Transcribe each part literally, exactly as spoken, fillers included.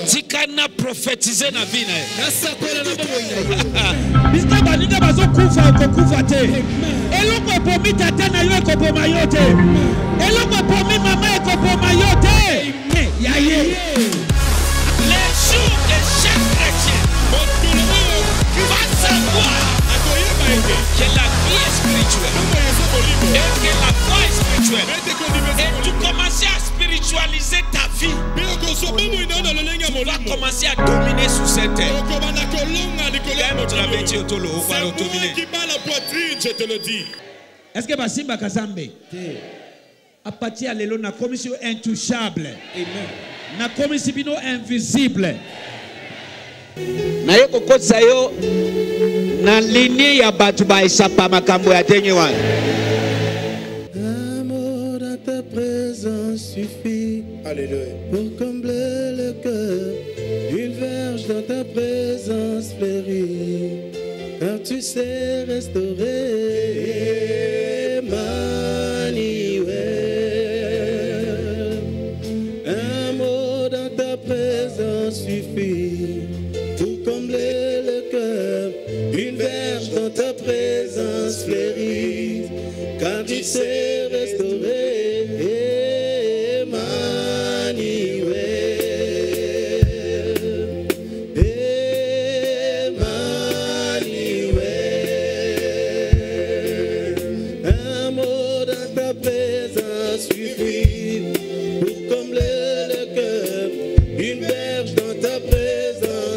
Tikana prophétiser na vie na ye. Biska baninga bazo kufa ko kufa te. Eloko pomi tata na yo ko poma yo te. Eloko pomi mama ko poma yo te. Ya ye. Les jours de chaque chrétien va savoir que la vie est spirituelle et que la foi est spirituelle. Et tu commences à spiritualiser ta vie. Tu vas commencer à dominer sur cette terre. Je te le dis. Est-ce que Basimba Kazambe à partir de la commission intouchable, la commission invisible. Na yoko kotsa yo na ligne ya batu ba isapa makambo ya tenye wana. L'amour dans ta présence suffit. Alléluia. Pour combler le cœur, une verge dans ta présence fleurit. Car tu sais restaurer Emmanuel. Un mot dans ta présence suffit. Pour combler le cœur, une verge dans ta présence fleurit. Car tu sais restaurer Emmanuel. Emmanuel. Un mot dans ta présence suffit pour combler le cœur. Une verge dans ta présence.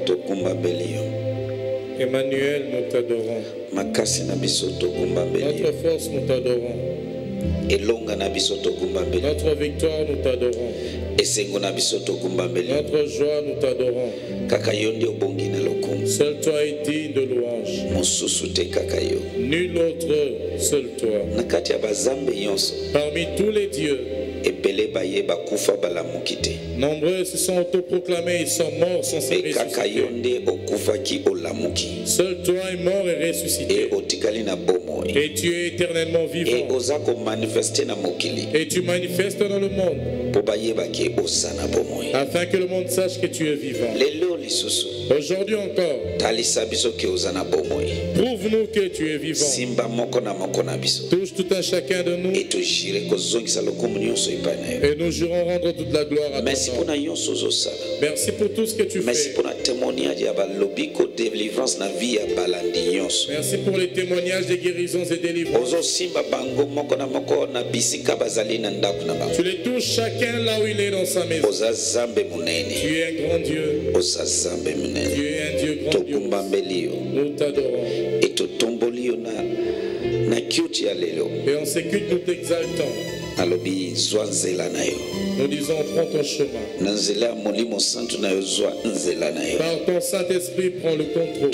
Emmanuel, nous t'adorons. Notre force, nous t'adorons. Notre victoire, nous t'adorons. Notre joie, nous t'adorons. Seul toi est digne de louange. Nul autre, seul toi. Parmi tous les dieux, nombreux se sont autoproclamés, ils sont morts sans se ressusciter. Seul toi est mort et ressuscité. Et tu es éternellement vivant. Et tu manifestes dans le monde afin que le monde sache que tu es vivant. Aujourd'hui encore, prouve-nous que tu es vivant. Touche tout un chacun de nous. Et nous jurons rendre toute la gloire à toi. Merci pour tout ce que tu fais. Merci pour les témoignages de guérisons et délivrances. Tu les touches chacun là où il est dans sa maison. Tu es un grand Dieu. Tu es un Dieu grandiose. Nous t'adorons. Et en ce culte, nous t'exaltons. Nous disons, prends ton chemin. Par ton Saint-Esprit, prends le contrôle.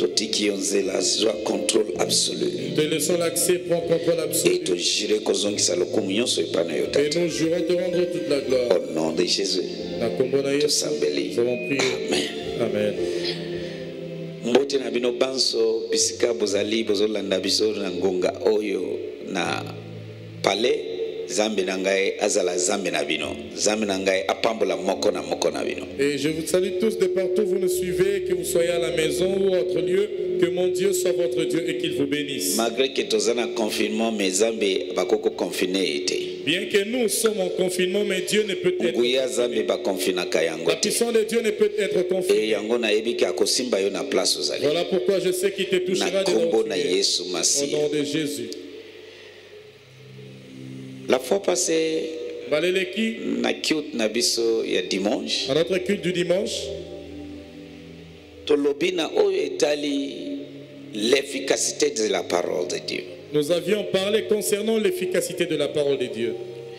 Te laissons l'accès, prends contrôle absolu. Et nous jurons te rendre toute la gloire. Au nom de Jésus. Nous avons prié. Amen. Mbote na bino banso bisika bozali bozolanda biso na ngonga oyo na pale zambe na ngai azala zambe na bino zambe na ngai apambola moko na moko na bino. Et je vous salue tous de partout vous nous suivez, que vous soyez à la maison ou autre lieu, que mon Dieu soit votre Dieu et qu'il vous bénisse. Malgré que tozana confinement mais zambe bakoko confiné été. Bien que nous sommes en confinement, mais Dieu ne peut être confiné. La puissance de Dieu ne peut être confinée. Voilà pourquoi je sais qu'il te touchera de l'autre. Au nom de Jésus. La fois passée, à notre culte du dimanche, l'efficacité de la parole de Dieu. Nous avions parlé concernant l'efficacité de la parole de Dieu.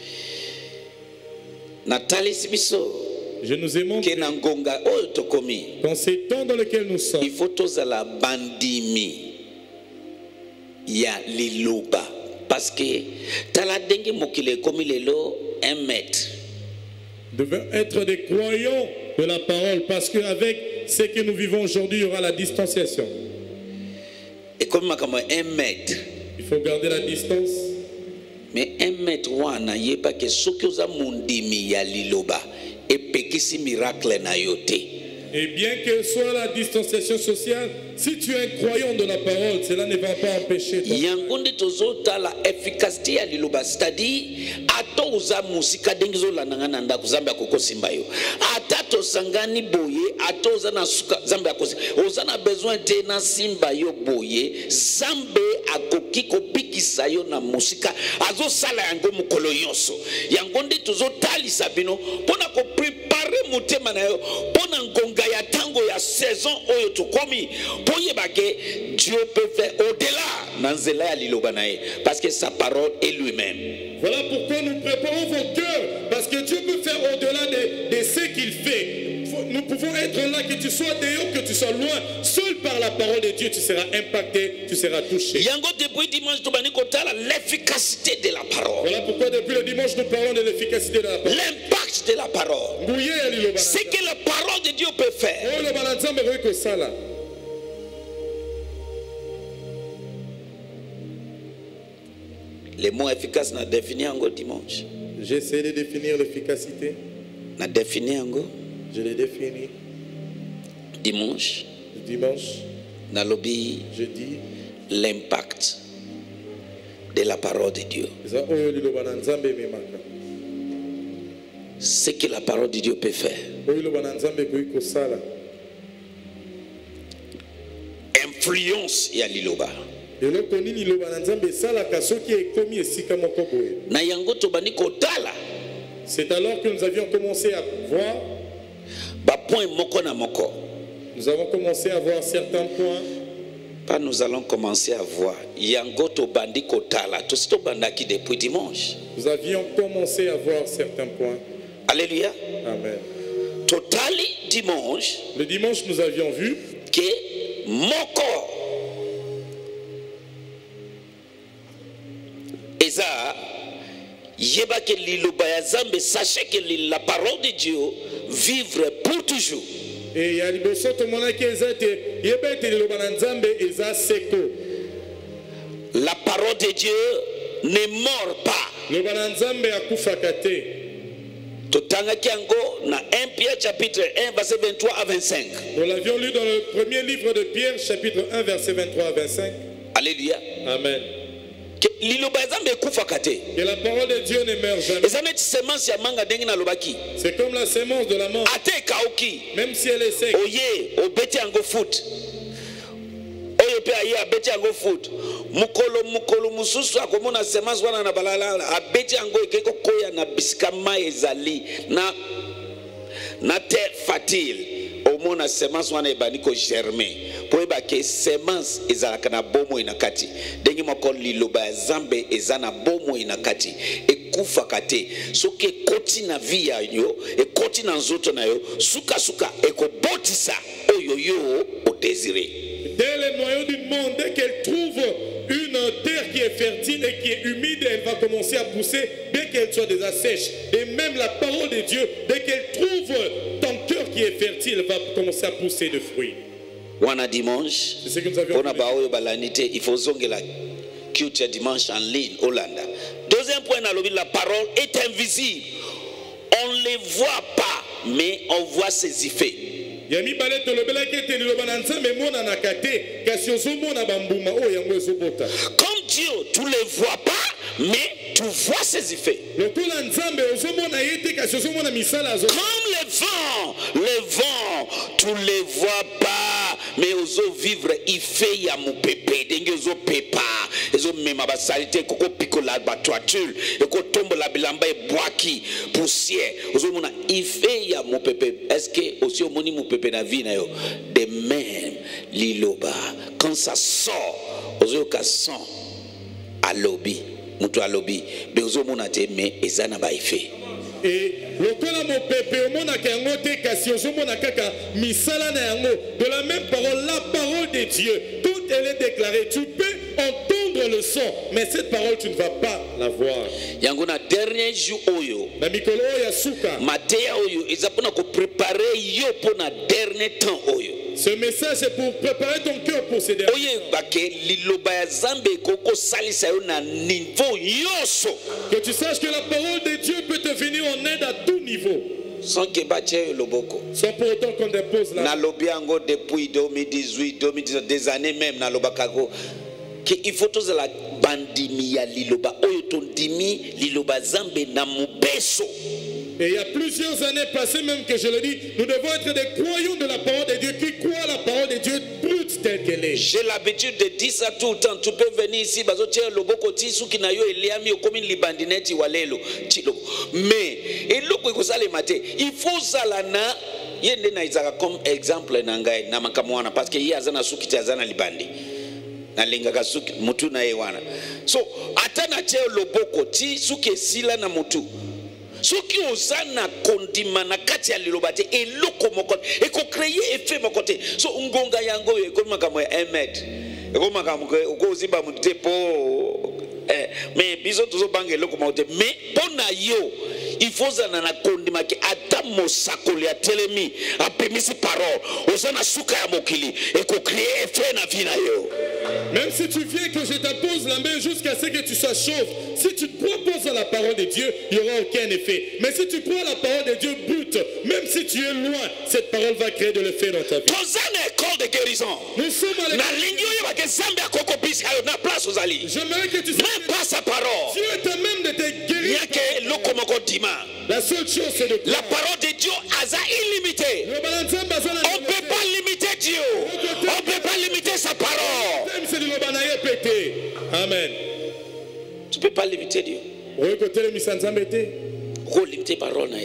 Je nous ai montré qu'en ces temps dans lesquels nous sommes, il faut tous à la bandimi ya liloba parce que taladenge mokile comme lelo un mètre. Devons être des croyants de la parole parce qu'avec ce que nous vivons aujourd'hui, il y aura la distanciation. Et comme un mètre. Il faut garder la distance. Mais un mètre wana yeba ke soki oza mundimi ya liloba epekisi miracle na yote. Et bien que soit la distanciation sociale, si tu es un croyant de la parole, cela ne va pas empêcher ton yangonde tozota la efficacité ya liloba, c'est-à-dire ato uza musika dengizo la nangana ndako zambe akoko simba yo ata to sangani boye ato uza na suka zambe akosi uza na besoin te na simba yo boye zambe akoki kopikisa yo na musika azo sala yango mukolo yonso yangonde tozotalisa bino pona ko préparer motema na yo pona ngonga ya tango ya saison oyo tokomi poye bake Dieu peut faire au-delà nanzela ya liloba na ye parce que sa parole est lui-même. Voilà pourquoi nous préparons vos cœurs parce que Dieu peut faire au-delà de, de ce qu'il fait. Nous pouvons être là, que tu sois dehors, que tu sois loin, seul par la parole de Dieu tu seras impacté, tu seras touché. Yango depuis dimanche tobani kotala l'efficacité de la parole. Voilà pourquoi depuis le dimanche nous parlons de l'efficacité de la parole. L'impact de la parole. Ce que la parole de Dieu peut faire. Les mots efficaces n'a défini en dimanche. J'essaie de définir l'efficacité. N'a défini en Je l'ai défini. Dimanche. Dimanche. N'a lobby. Je dis. L'impact de la parole de Dieu. Ce que la parole de Dieu peut faire. Influence ya liloba. Na yango tobani kotala. C'est alors que nous avions commencé à voir. Ba point moko na moko. Nous avons commencé à voir certains points. Pas nous allons commencer à voir. Yangoto bandi kotala. Tout ce bandaki depuis dimanche. Nous avions commencé à voir certains points. Alléluia. Amen. Totali dimanche. Le dimanche, nous avions vu que mon corps Eza yeba que liloba ya Zambe, sachez que la parole de Dieu vivre pour toujours. et ya liboso tomonaki eza ete yeba ete liloba na Nzambe eza seko. La parole de Dieu ne mord pas. Liloba na Nzambe akufaka te. Totangaki yango na un Pierre chapitre un verset vingt-trois à vingt-cinq. Nous l'avions lu dans le premier livre de Pierre chapitre un verset vingt-trois à vingt-cinq. Alléluia. Amen. Que liloba ya Zambe ekufaka te. Que la parole de Dieu ne meurt jamais. Eza neti semence ya manga ndenge na lobaki. C'est comme la sémence de la menthe. Ate ekauki. Même si elle est sec. Oye obeti yango foot. Oyo pe aye abeti yango foot. Mukolo mukolo mususu akomona semence wana na balala abeti yango ekeko koya na bisika mai ezali na na terre fertile. Omona semence wana ebani ko germer. Po eba ke semence ezalaka na bomo inakati. Dengi moko liloba ya Zambe ezana bomo inakati. Ekufaka te. Soki ekoti na vie ya yo, ekoti na nzoto na yo, suka suka ekobotisa oyo yo o désiré. Dès le noyau du monde, dès qu'elle trouve une terre qui est fertile et qui est humide, elle va commencer à pousser, bien qu'elle soit déjà sèche. Et même la parole de Dieu, dès qu'elle trouve ton cœur qui est fertile, elle va commencer à pousser de fruits. Wana dimanche, C'est ce que nous avions on a baoyo balanité, il faut zongela culture dimanche en ligne, Hollande. Deuxième point, la parole est invisible. On ne les voit pas, mais on voit ses effets. Yami balé tolobela kete liloba na Nzambe mona na kate kasi ozomona bambuma o yango ezobota. Comme Dieu, tu ne les vois pas, mais tu vois ses effets. Lokola Nzambe ozomona yete kasi ozomona misala azo. Comme le vent, le vent, tu ne les vois pas, mais ozo vivre effet ya mupépé, dengue ozo pépa, ozo mema basalite koko pikola ba toiture, eko tombe la bilamba e boaki, poussière, ozo mona effet ya mupépé. Est-ce que aussi omoni mupépé na vie na yo? De même liloba, quand ça sort, ozo ka sent à lobby, mutu à lobby, be ozo mona te mais ezana ba effet. Et lokola mo pepe omona kango te kasi ozomona kaka misala na yango. De la même parole, la parole de Dieu, tout elle est déclarée. Tu peux entendre le son, mais cette parole tu ne vas pas la voir. Yango na dernier jour oyo, Na mikolo ya suka. mateya oyo eza pona ko préparer yo pona dernier temps oyo. Ce message est pour préparer ton cœur pour ces derniers. Oye bake liloba ya Zambe koko salisa yo na niveau yoso. Que tu saches que la parole de Dieu peut te venir en aide à tout niveau. Sans que bache loboko. Sans pour autant qu'on dépose Na la lobi yango depuis deux mille dix-huit, deux mille dix-neuf, des années même na lobakako. Que il faut tous la bandimi ya liloba oyo tondimi liloba Zambe na mubeso. Et il y a plusieurs années passées même que je le dis, nous devons être des croyants de la parole de Dieu qui croient la parole de Dieu brute telle qu'elle est. J'ai l'habitude de dire ça tout le temps. Tu peux venir ici, bazo tia loboko tisu kinayo eliami okomi libandineti walelo. Mais et loko ko sale mate, il faut sala na yende na izaka comme exemple na ngai na makamwana parce que yi azana suki ti azana libandi. Na linga ka suki mutu na yewana. So atana tia loboko ti suki sila na mutu. Soki ozana kondima na kati ya liloba te eloko moko eko créer effet moko te. So ngonga yango eko makambo ya un mètre. Eko makambo ko ozimba mutu po eh mais biso tozo banga eloko moko te. Mais pona yo il faut zana na kondima ke ata mosakoli ya telemi apemisi parole ozana suka ya mokili eko créer effet na vie na yo. Même si tu viens que je t'impose la main jusqu'à ce que tu sois chauve, si tu te proposes à la parole de Dieu, il n'y aura aucun effet. Mais si tu prends la parole de Dieu brute, même si tu es loin, cette parole va créer de l'effet dans ta vie. Tozana école de guérison. Nous sommes à Na l'école. lingi oyo ba Zambe akoko bisi ayo na place ozali. J'aimerais que tu Même saches pas sa parole. que Dieu est à même de te guérir. Yake loko moko dima. La seule chose c'est de La croire. parole de Dieu aza illimitée. Le balanzamba zana On ne peut pas limiter Dieu. On ne peut pas limiter sa parole. Même c'est de l'obanaye pété. Amen. Tu ne peux pas limiter Dieu. Oui, côté le misanzamba été. Faut limiter parole na été.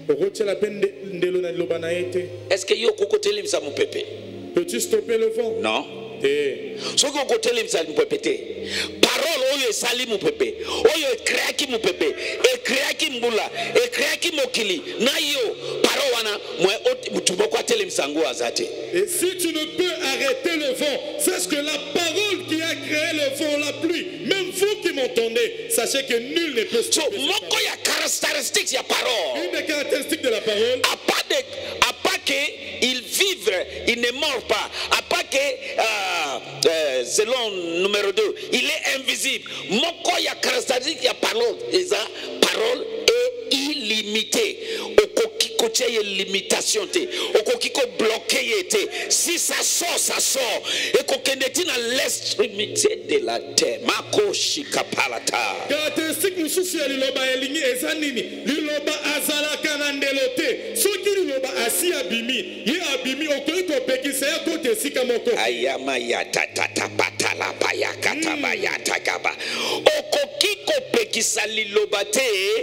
Est-ce que yo kokoteli msa mupepe? Peux-tu stopper le vent? Non. Eh. Ce que kokoteli msa mupepe te. Parole oyo esali mupepe. Oyo ekreaki mupepe. Ekreaki mbula. Ekreaki mokili. Na yo parole wana mwe mutuboko ateli msango azate. Et si tu ne peux arrêter le vent, sache que la parole qui a créé le vent, la pluie, même vous qui m'entendez, sachez que nul ne peut So stopper. moko ya caractéristiques ya parole. Une des caractéristiques de la parole, À part, de, à part qu'il vive, il ne mord pas. À part que, euh, euh, selon numéro deux, il est invisible. Moko ya caractéristique ya parole, eza parole est illimitée. Okoki koche ye limitation te. Okoki ko bloqué ye te. Si ça sort, ça sort. Et kokendeti na l'extrémité de la terre. Mako shikapalata. caractéristique mosusu ya liloba elingi eza nini? Liloba azalaka na ndelo te. Soki liloba asi abimi, ye abimi okoki kopekisa ye kote esika moko. Ayama ya tatata patala baya kataba ya takaba. Okoki kopekisa liloba te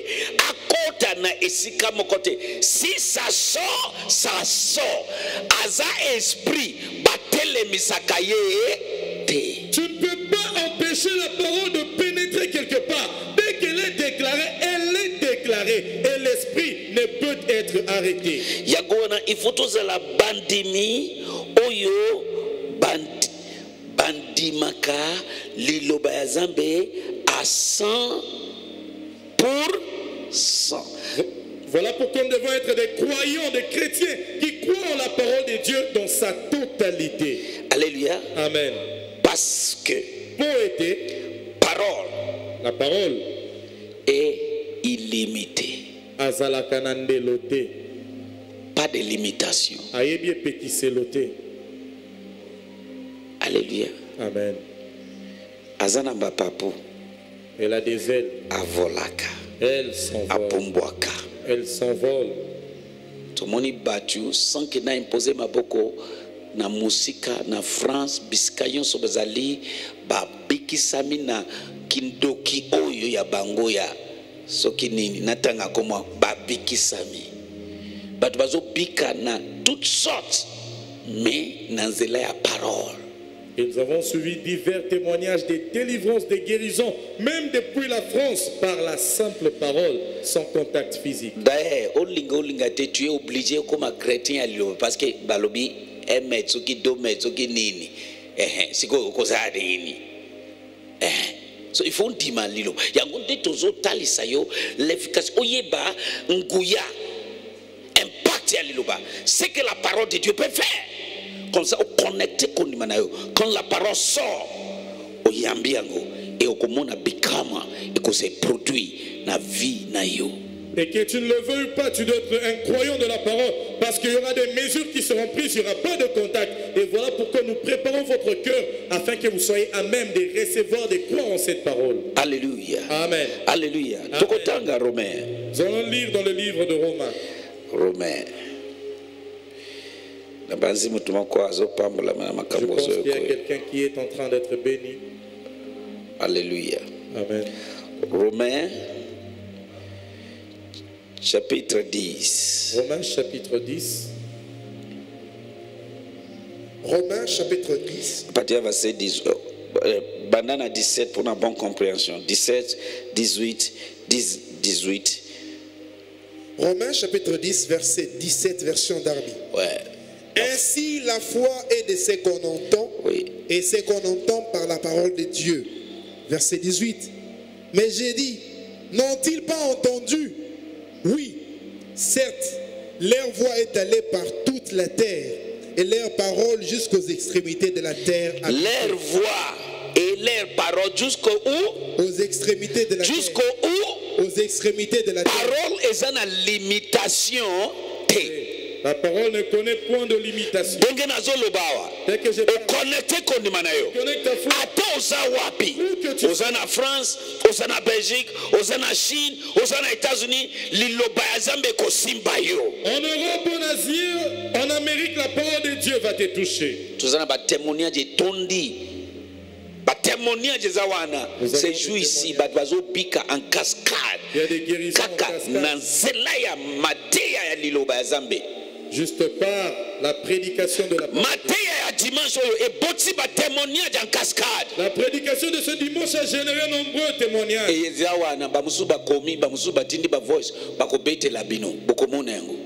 akota na esika mokote. Si ça sort, ça sort. Aza esprit batele misakaye te. Tu ne peux pas empêcher la parole de pénétrer quelque part. Dès qu'elle est déclarée, elle est déclarée. Et l'esprit ne peut être arrêté. Yagona ifotoza la bandimi oyo band bandimaka liloba ya Zambe à cent pour cent. Voilà pourquoi nous devons être des croyants, des chrétiens qui croient en la parole de Dieu dans sa totalité. Alléluia. Amen. Parce que Poété, parole la parole, est illimitée. azalaka na ndelo te. Pas de limitation. Ayebi epekiselo te. Alléluia. Amen. Azana bapapu Elle a des ailes. avolaka Elle s'envole. apumbwaka. Elle s'envole. Tomoni batu sans que na imposer maboko na musika na France bisika nyonso bazali babikisami na kindoki oyo ya bango ya soki nini natanga koma babikisami batu bazobika na toutes sortes mais na nzela ya parole. Et nous avons suivi divers témoignages de délivrance, de guérison, même depuis la France, par la simple parole, sans contact physique. D'ailleurs, olinga olinga te tu es obligé comme un chrétien à lire parce que balobi un mètre soki deux mètres soki nini eh siko koza nini eh so il faut ndima lilo yango nde tozo talisa yo l'efficace oyeba nguya impact ya liloba c'est que la parole de Dieu peut faire comme ça au connecter kondima na yo quand la parole sort oyambi yango et okomona bikama et que c'est produit na vie na yo. Et que tu ne le veuilles pas, tu dois être un croyant de la parole, parce qu'il y aura des mesures qui seront prises, il n'y aura pas de contact. Et voilà pourquoi nous préparons votre cœur, afin que vous soyez à même de recevoir, de croire en cette parole. Alléluia. Amen. Alléluia. Tokotanga Romain. Nous allons lire dans le livre de Romains. Romain. Je pense qu'il y a quelqu'un qui est en train d'être béni. Alléluia. Amen. Romains chapitre dix. Romains chapitre dix. Romains chapitre dix. À partir du verset dix, euh, banane dix-sept pour une bonne compréhension. dix-sept, dix-huit, dix, dix-huit. Romains chapitre dix, verset dix-sept, version Darby. Ouais. Ainsi, la foi est de ce qu'on entend, Oui. et ce qu'on entend par la parole de Dieu. Verset dix-huit. Mais j'ai dit, n'ont-ils pas entendu? Oui, certes, leur voix est allée par toute la terre, et leur parole jusqu'aux extrémités de la terre. Leur voix et leur parole jusqu'au où? Aux extrémités de la Jusqu'au terre. où? Aux extrémités de la terre. Parole est une limitation. La parole ne connaît point de limitation. Denge nazolobawa. Dès que je parle, Connecté kondima na yo. connecte ta foi. Ata oza wapi? Où que tu Oza na France, oza na Belgique, oza na Chine, oza na États-Unis, liloba ya Zambe kosimba yo. En Europe, en Asie, en Amérique, la parole de Dieu va te toucher. Toza na ba témoignage etondi. Ba témoignage za wana. Nous avons Ces des jours ici témoignages. ba bazo bika en cascade. Il y a des guérisons en Kaka cascade. na nzela ya mateya ya liloba ya Zambe. Juste par la prédication de la parole. Mateya ya dimanche oyo eboti ba témoignage en cascade. La prédication de ce dimanche a généré nombreux témoignages. Et eza wana ba musu ba komi ba musu ba tindi ba voice ba ko betela bino bokomona yango.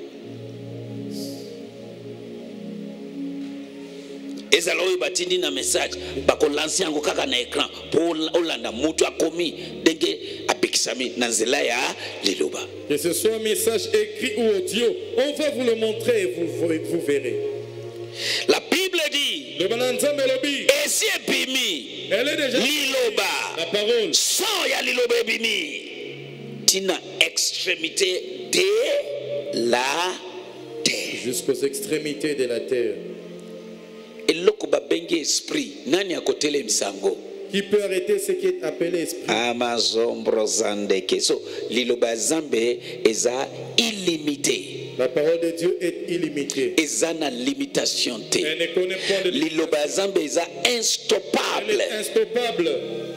Ezala oyo batindi na message ba ko lancer yango kaka na écran pour olanda mutu akomi denge apikisami na nzela ya liloba. Que ce soit un message écrit ou audio, on va vous le montrer et vous, vous, vous verrez. La Bible dit, Le Bananzambe lobi, et si ebimi, elle est déjà liloba, la parole. sans ya liloba ebimi, tina extrémité de la terre. Jusqu'aux extrémités de la terre. Eloko babengi esprit, nani akotele misango? Qui peut arrêter ce qui est appelé esprit? Amazombro zandeke. So, liloba zambe eza illimité. La parole de Dieu est illimitée. Eza na limitation te. Elle ne connaît pas de limite. Liloba zambe eza Elle instoppable. est instoppable.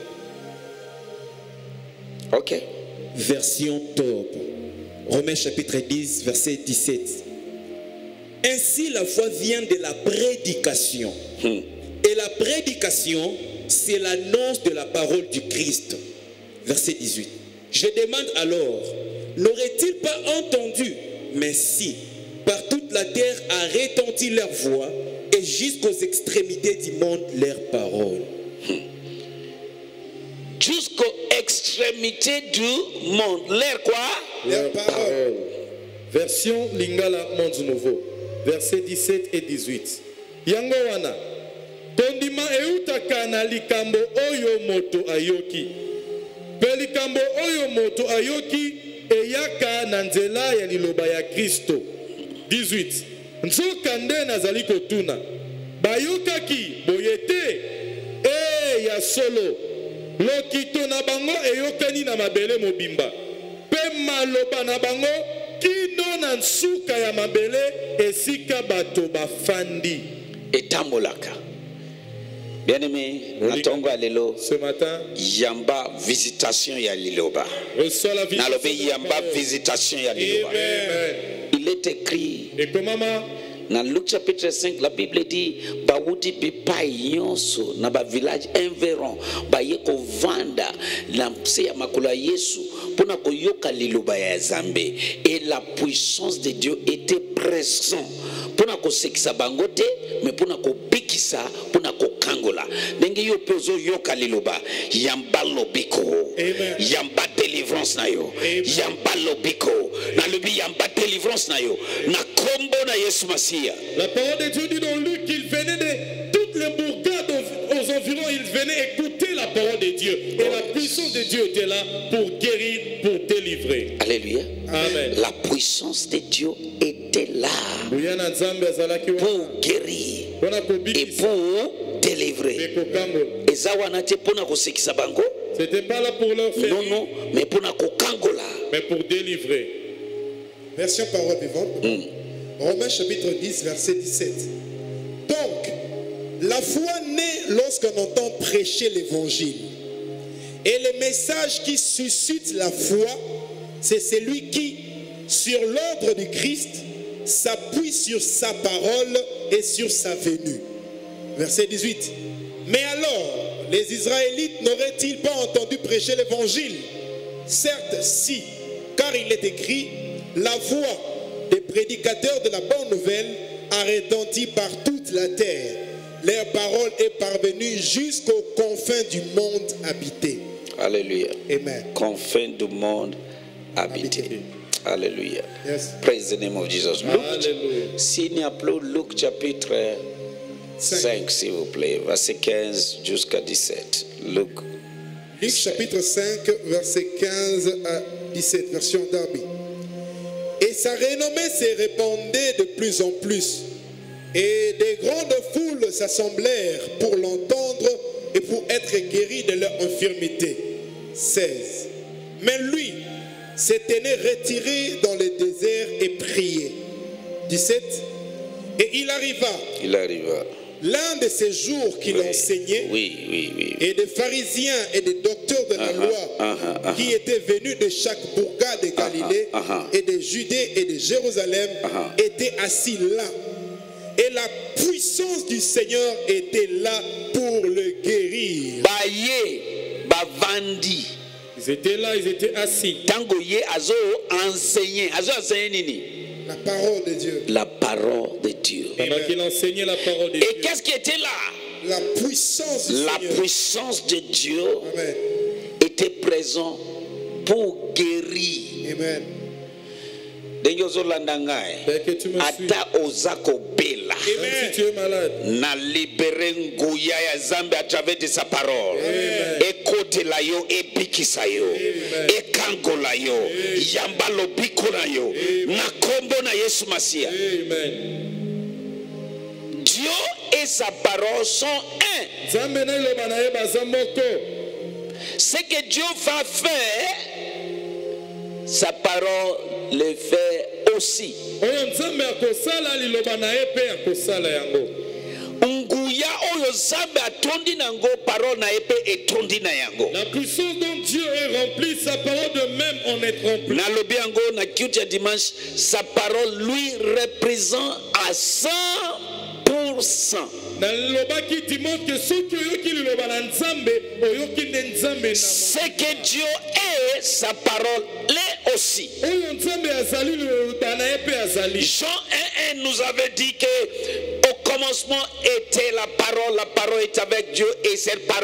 Ok. Version top. Romains chapitre dix, verset dix-sept. Ainsi la foi vient de la prédication. Hmm. Et la prédication, c'est l'annonce de la parole du Christ. Verset dix-huit. Je demande alors, n'aurait-il pas entendu? Mais si, par toute la terre a retenti leur voix, et jusqu'aux extrémités du monde leur parole. Jusqu'aux extrémités du monde. L'air quoi? Leur parole. Version Lingala Monde Nouveau. Verset dix-sept et dix-huit. Yango wana. Tondima eutaka na likambo oyo moto ayoki. Pe likambo oyo moto ayoki eyaka na nzela ya liloba ya Kristo. dix-huit. Nzoka nde nazali kotuna. Bayokaki boyete e ya solo. Lokito na bango eyokani na mabele mobimba. Pe maloba na bango kino na nsuka ya mabele esika bato bafandi. Etambolaka. Bien-aimé, natongo alelo. Ce matin, Yamba visitation ya liloba. reçois la visitation. Nalobe de la yamba parole. visitation ya liloba. Amen. Il est écrit Et comme maman, dans Luc chapitre cinq, la Bible dit Baoudi bipa yonso na ba village environ ba yeko vanda na mse ya makula Yesu pona koyoka liloba ya Zambe, et la puissance de Dieu était présente pona ko sekisa bangote mais pona ko bikisa pona ko kangola ndenge yo pezo yoka liloba yamba lobiko. Amen. Yamba délivrance na yo. Amen. Yamba lobiko na lobi yamba délivrance na yo na kombo na Yesu Masia. la parole de Dieu dit dans Luc qu'il venait de toutes les bourgades aux aux environs, il venait écouter la parole de Dieu. Et la puissance de Dieu était là pour guérir, pour délivrer. Alléluia. Amen. La puissance de Dieu était là Buyana Nzambe azalaki wana. pour guérir Wana et kobikisa, pour délivrer. pe kokangola. Eza wana te pona kosekisa bango. C'était pas là pour leur faire, Non non, mais pona kokangola. mais pour délivrer. Version parole vivante. Mm. Romains chapitre dix, verset dix-sept. Donc, la foi naît lorsqu'on entend prêcher l'évangile. Et le message qui suscite la foi, c'est celui qui, sur l'ordre du Christ, s'appuie sur sa parole et sur sa venue. Verset dix-huit. Mais alors, les Israélites n'auraient-ils pas entendu prêcher l'évangile? Certes, si, car il est écrit, la voix des prédicateurs de la bonne nouvelle a retenti par toute la terre. Leur parole est parvenue jusqu'aux confins du monde habité. Alléluia. Amen. Confins du monde habité. Habité. Alléluia. Yes. Praise the name of Jesus. Luke, Alléluia. signe appelé Luc chapitre cinq, s'il vous plaît, verset quinze jusqu'à dix-sept. Luc. Luc chapitre cinq, verset quinze à dix-sept, version Darby. Et sa renommée s'est répandue de plus en plus. Et des grandes foules s'assemblèrent pour l'entendre et pour être guéris de leur infirmité. seize. Mais lui se tenait retiré dans le désert et priait. dix-sept. Et il arriva Il arriva l'un de ces jours qu'il Oui. enseignait, Oui, oui, oui. et des pharisiens et des docteurs de la Ah, loi ah, ah, ah. qui étaient venus de chaque bourgade de Galilée ah, ah. et de Judée et de Jérusalem Ah, ah. étaient assis là. Et la puissance du Seigneur était là pour le guérir. Baye, bavandi. Ils étaient là, ils étaient assis. Tango ye azo enseigner. Azo enseigner nini? La parole de Dieu. La parole de Dieu. Pendant qu'il enseignait la parole de Dieu. Et qu'est-ce qui était là? La puissance du La Seigneur. puissance de Dieu Amen. était présente pour guérir. Amen. Ndenge ozolanda ngai, Père, que tu me suis. ata oza kobela, Même si tu es malade. na libere nguya ya Nzambe à travers de sa parole. Ekotela yo, ebikisa yo, ekangola yo, yamba lobiko na yo, na kombo na Yesu Masia. Amen. Dieu et sa parole sont un. Nzambe na iloba na ye baza moko. Ce que Dieu va faire, sa parole le fait aussi. Oyo Nzambe akosala liloba na ye pe akosala yango. Nguya oyo Nzambe atondi nango, parole na ye pe etondi na yango. La puissance dont Dieu est rempli, sa parole de même en est remplie. Nalobi yango na kiuti ya dimanche, sa parole lui représente à cent pour cent. Nalobaki Timothée que soki oyoki liloba na Nzambe, oyoki nde Nzambe na Ce que Dieu est, sa parole l'est aussi. oyo Nzambe azali liloba na ye pe azali. Jean un un nous avait dit que au commencement était la parole, la parole est avec Dieu et cette parole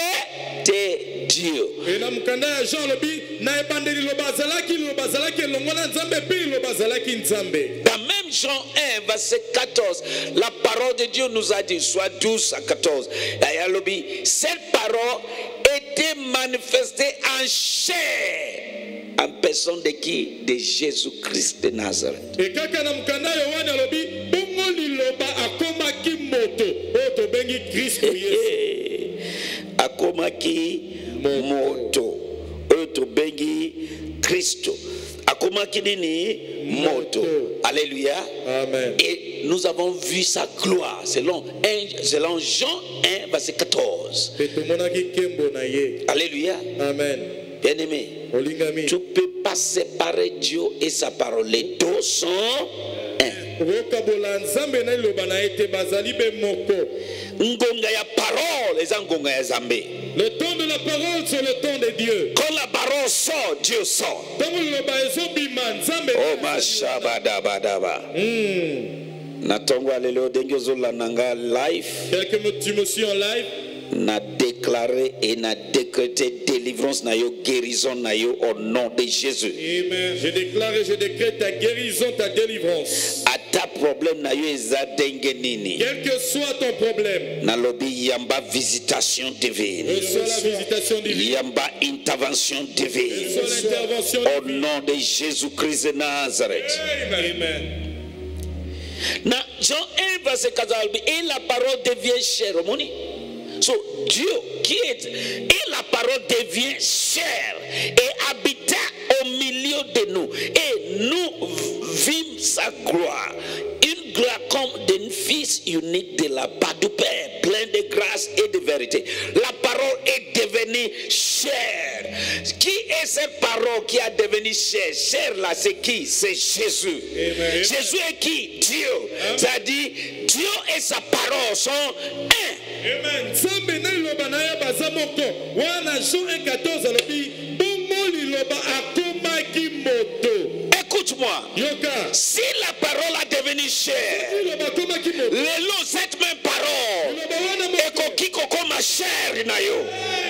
était Dieu. Et na mukanda ya Jean lobi na ebandeli liloba azalaki liloba azalaki elongo na Nzambe pe liloba azalaki Nzambe. Dans même Jean un, verset quatorze, la parole de Dieu nous a dit, soit douze à quatorze, cette parole était manifestée en chair. En personne de qui? De Jésus-Christ de Nazareth. Et kaka na mukanda Yohane alobi bongo liloba akomaki moto oyo tobengi Kristo Yesu. Akomaki moto. Oyo tobengi Kristo. Akomaki nini? Moto. Alléluia. Amen. Et nous avons vu sa gloire selon, un, selon Jean un, verset quatorze. Pe tomonaki nkembo na ye. Alléluia. Amen. Bien-aimé, Olingami. tu ne peux pas séparer Dieu et sa parole. Les deux sont un. Okokabola Nzambe na liloba na ye te bazali be moko. Ngonga ya parole, eza ngonga ya Nzambe. Le temps de la parole, c'est le temps de Dieu. Quand la parole sort, Dieu sort. Tango liloba ezobima Nzambe. Oh mashabadabadaba. Na tongo alelo ndenge ozolanda nga live, Quelques me- tu me suis en live. na déclaré et na décrété délivrance na yo, guérison na yo au nom de Jésus. Amen. Je déclare et je décrète ta guérison, ta délivrance. Ata problème na yo eza ndenge nini, Quel que soit ton problème, nalobi yamba visitation divine, reçois la visitation divine. yamba intervention divine Reçois l'intervention au divine. nom de Jésus-Christ de Nazareth. Amen. Na Jean un verset quatorze, et la parole devient chair. Omoni? So Dieu qui est et la parole devient chair et habita au milieu de nous et nous vîmes sa gloire, une gloire comme d'un fils unique de la part du Père, plein de grâce et de vérité. La parole est devenue chair. Qui est cette parole qui a devenu chair? Chair là, c'est qui? C'est Jésus. Amen. Jésus est qui? Dieu. C'est-à-dire Dieu et sa parole sont un. Amen. Nzambe na liloba na ye baza moko. Wana Jean un quatorze alobi bongo liloba akomaki moto. Écoute-moi. Yoka. Si la parole a devenu chair, Liloba akomaki moto. lelo cette même parole Liloba wana moto. ekoki kokoma chair na yo.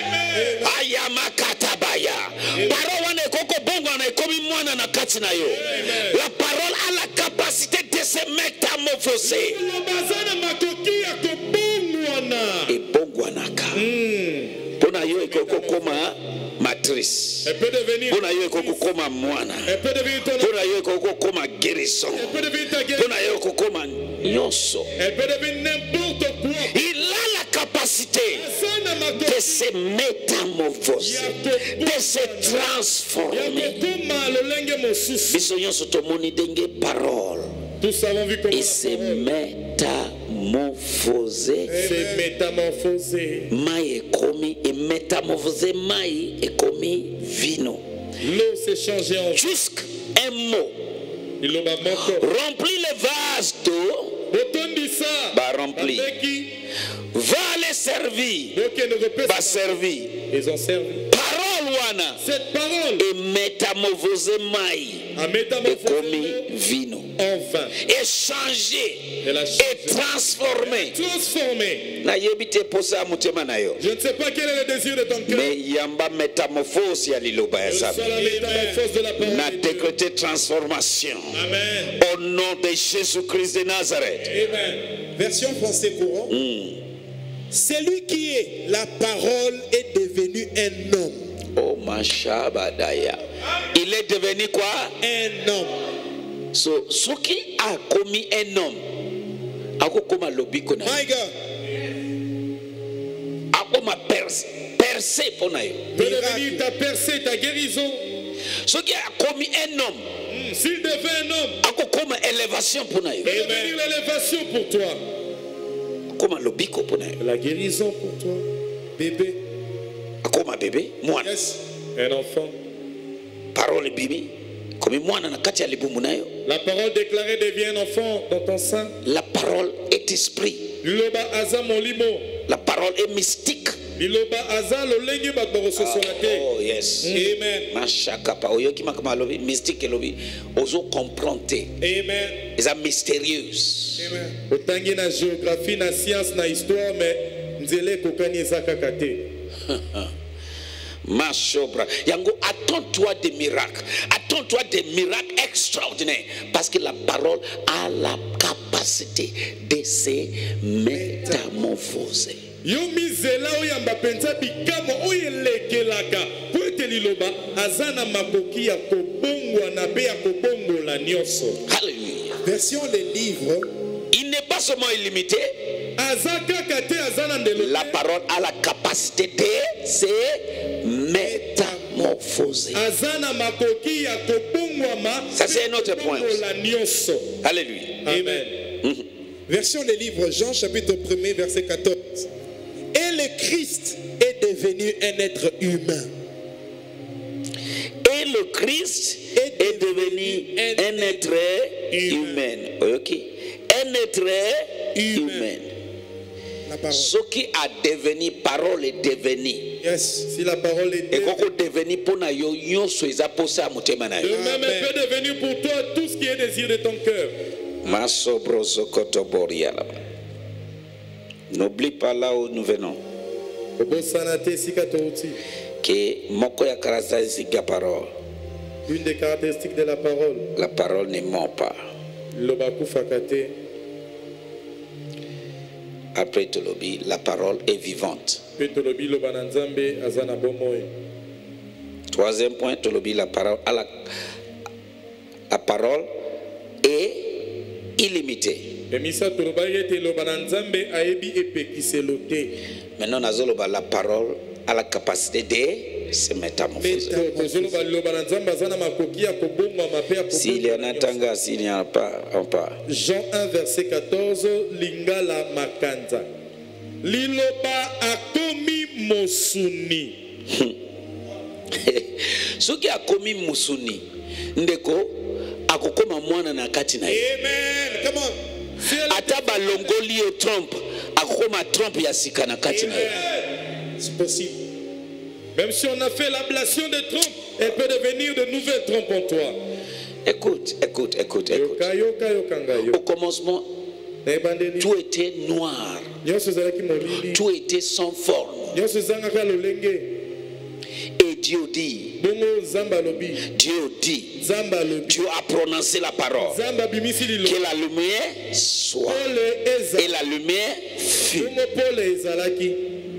Ayamakatabaya. Parole wana ekoko bongo na ekomi mwana na kati na yo. La parole a la capacité de se métamorphoser. Liloba aza na makoki ya kobongwana. Ebongwanaka. Pona yo ekoko koma matrice. Elle peut devenir. Pona yo ekoko koma mwana. Elle peut devenir ton. Pona yo ekoko koma guérison. Elle peut devenir ta guérison. Pona yo ekoko koma nyonso. Elle peut devenir n'importe quoi. Il a la capacité Asa na de makoki. se métamorphoser, de se Ya transformer. kokoma lolenge mosusu. Biso nyonso tomoni ndenge parole Tous avons vu comment et la se parole métamorphosé. C'est métamorphosé. Mai ekomi et métamorphosé mai ekomi vino. L'eau s'est changée en Jusqu'un mot. Il l'a manqué. Remplis le vase d'eau. Autant dit ça. Bah rempli. Avec qui? Va les servir. Donc ils ne repassent Va pas. servir. Ils ont servi. Parole wana. Cette parole Et métamorphosé mai a métamorphosé ekomi l'eau vino. en vin. Et changé. Elle a changé. Et transformé. Transformé. Na yebite posa mutema na yo. Je ne sais pas quel est le désir de ton cœur. Mais yamba métamorphose ya liloba ya Ce soit sabi. la métamorphose de la parole Na de Dieu. décrété transformation. Amen. Au nom de Jésus-Christ de Nazareth. Amen. Version français courant. Celui qui est la parole est devenu un homme. Oh Mashabadaya. Il est devenu quoi? Un homme. So, ce qui a commis un homme, akokoma lobiko na My God. akoma percé percé pona yo. Peut devenir ta percée, ta guérison. Ce qui a commis un homme, Hmm, S'il devait un homme, akokoma élévation pona yo. peut devenir l'élévation pour toi. Akoma lobiko pona yo. La guérison pour toi. Bébé, Akoma bébé, mwana. Yes. un enfant. Parole bibi, comme mwana na kati ya libumu na yo. La parole déclarée devient un enfant dans ton sein. La parole est esprit. Liloba aza molimo. La parole est mystique. Liloba aza lolenge bato bakososola te. Oh yes. Amen. Mashaka pa oyoki makama lobi mystique lobi ozo comprendre te. Amen. Eza mystérieuse. Amen. Otangi na géographie, na science, na histoire, mais nzele kokani eza kaka te. Mashobra. Yango, attends-toi des miracles. Attends-toi des miracles extraordinaires. Parce que la parole a la capacité de se métamorphoser. Yo mizela oyamba penza bikamo oyelekelaka po ete liloba aza na makoki ya kobongwa na pe ya kobongola nyonso. Alléluia. Version les livres. Il n'est pas seulement illimité. Aza kaka te aza na ndelo La te. parole a la capacité de se métamorphoser. Aza na makoki ya kobongwama Ça, c'est un autre point. kobongola nyonso. Alléluia. Amen. Version les livres. Jean chapitre premier verset quatorze. Et le Christ est devenu un être humain. Et le Christ est devenu un être humain. Ok. Un être humain. La parole. Ce qui a devenu, parole est devenu. Yes. Si la parole est Et koko devenu pona yo nyonso eza posa ya motema na de yo. même elle peut devenir pour toi tout ce qui est désir de ton cœur. Masobro zokoto boria là-bas. N'oublie pas là où nous venons Obosana te sika touti. que moko ya caractéristique ya parole. Une des caractéristiques de la parole. La parole ne ment pas. Lobaku fakate. Après Tolobi, la parole est vivante. Pe tolobi loba na nzambe aza na bomoi. Troisième point, Tolobi, la parole, à la, la parole est illimitée. Emisa toloba ete loba na nzambe ayebi epekiselo te. Maintenant, Nazoloba, la parole a la capacité de se métamorphoser. Tozoloba loba na nzambe aza na makoki ya kobongwama pe ya S'il y en a tanga, s'il n'y en a pas, on part. Jean un verset quatorze, lingala makanza. Liloba akomi mosuni. Soki akomi musuni, ndeko akokoma mwana na kati na ye. Amen. Come on. Si elle- Ata balongoli yo trompe, akokoma trompe ya sika na kati na ye. C'est possible. Même si on a fait l'ablation des trompes, elle peut devenir de nouvelles trompes en toi. Écoute, écoute, écoute, écoute. Yoka yoka yokanga yo. Au commencement, Na ebandeli. tout était noir, Nyonso ezalaki molili. tout était sans forme. Nyonso ezangaka lolenge. Et Dieu dit, Bongo Nzambe alobi. Dieu dit, Nzambe alobi. Dieu a prononcé la parole. Nzambe abimisi Que liloba. la lumière soit. Pole eza. Et la lumière fut. Bongo pole ezalaki.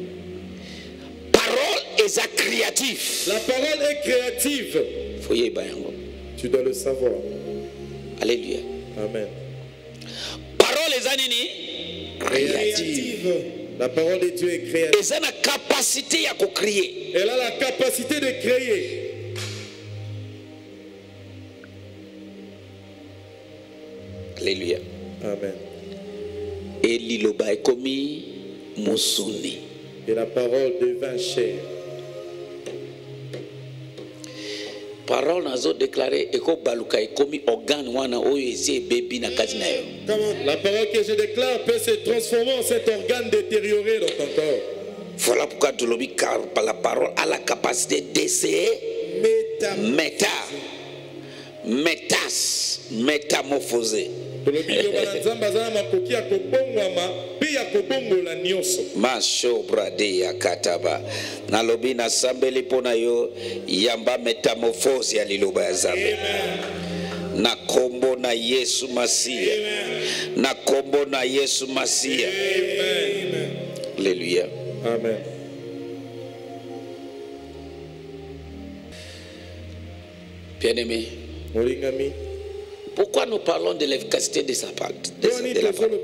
Parole est créative. La parole est créative. Foye bayango. Tu dois le savoir. Alléluia. Amen. Parole est nini? Créative. La parole de Dieu est créative. Et ça na capacité à créer. Elle a la capacité de créer. Alléluia. Amen. Et et liloba ekomi mosuni. Et la parole devint chair. Parole nazo déclaré eko baluka ekomi organe wana oyo esi bebi na kati na yo. La parole que je déclare peut se transformer en cet organe détérioré dans ton corps. Voilà pourquoi tu l'obis, car par la parole a la capacité d'essayer méta, métas, métamorphoser. Masho brade ya kataba na lobi na sambeli pona yo yamba metamorphose ya liloba ya zambe na kombo na Yesu Masia na kombo na Yesu Masia. Alléluia. Amen. Bien-aimé, pourquoi nous parlons de l'efficacité de sa part, de, de la parole?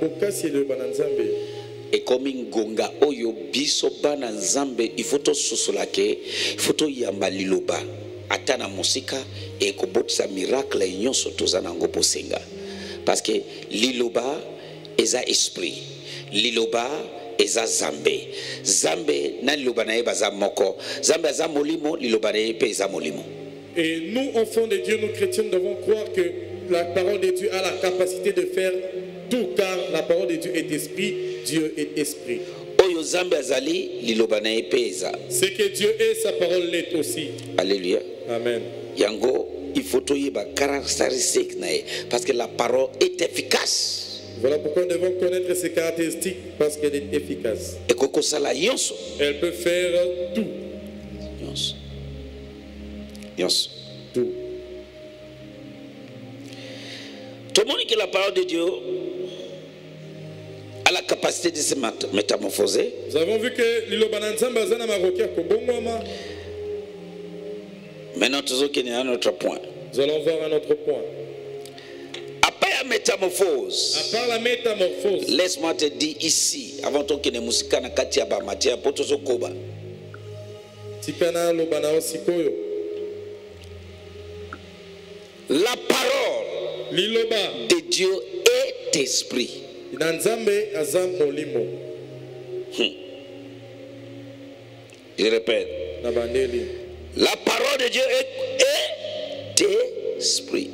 Et comme ngonga oyo biso bana nzambe il faut to sosolake, il faut to yamba liloba atana musika et ko botsa miracle nyonso tozana ngo posenga parce que liloba eza esprit, liloba eza zambe, zambe na liloba na eba za moko, zambe za molimo, liloba na eba eza molimo. Et nous, enfants de Dieu, nous chrétiens, nous devons croire que la parole de Dieu a la capacité de faire tout, car la parole de Dieu est esprit, Dieu est esprit. Ce que Dieu est, sa parole l'est aussi. Alléluia. Amen. Yango, il faut trouver la caractéristique parce que la parole est efficace. Voilà pourquoi nous devons connaître ses caractéristiques parce qu'elle est efficace. Elle peut faire tout. Yes. Tout. Tout le monde qui la parole de Dieu a la capacité de se métamorphoser. Nous avons vu que maintenant, nous allons à un autre point. Nous allons voir un autre point. Après la métamorphose, à part la métamorphose, laisse-moi te dire ici, avant tout que les musiques na katia ba matia poto sokoba. Tikana lobana osikoyo. La parole de Dieu est esprit. Hmm. Je répète. La parole de Dieu est, est esprit.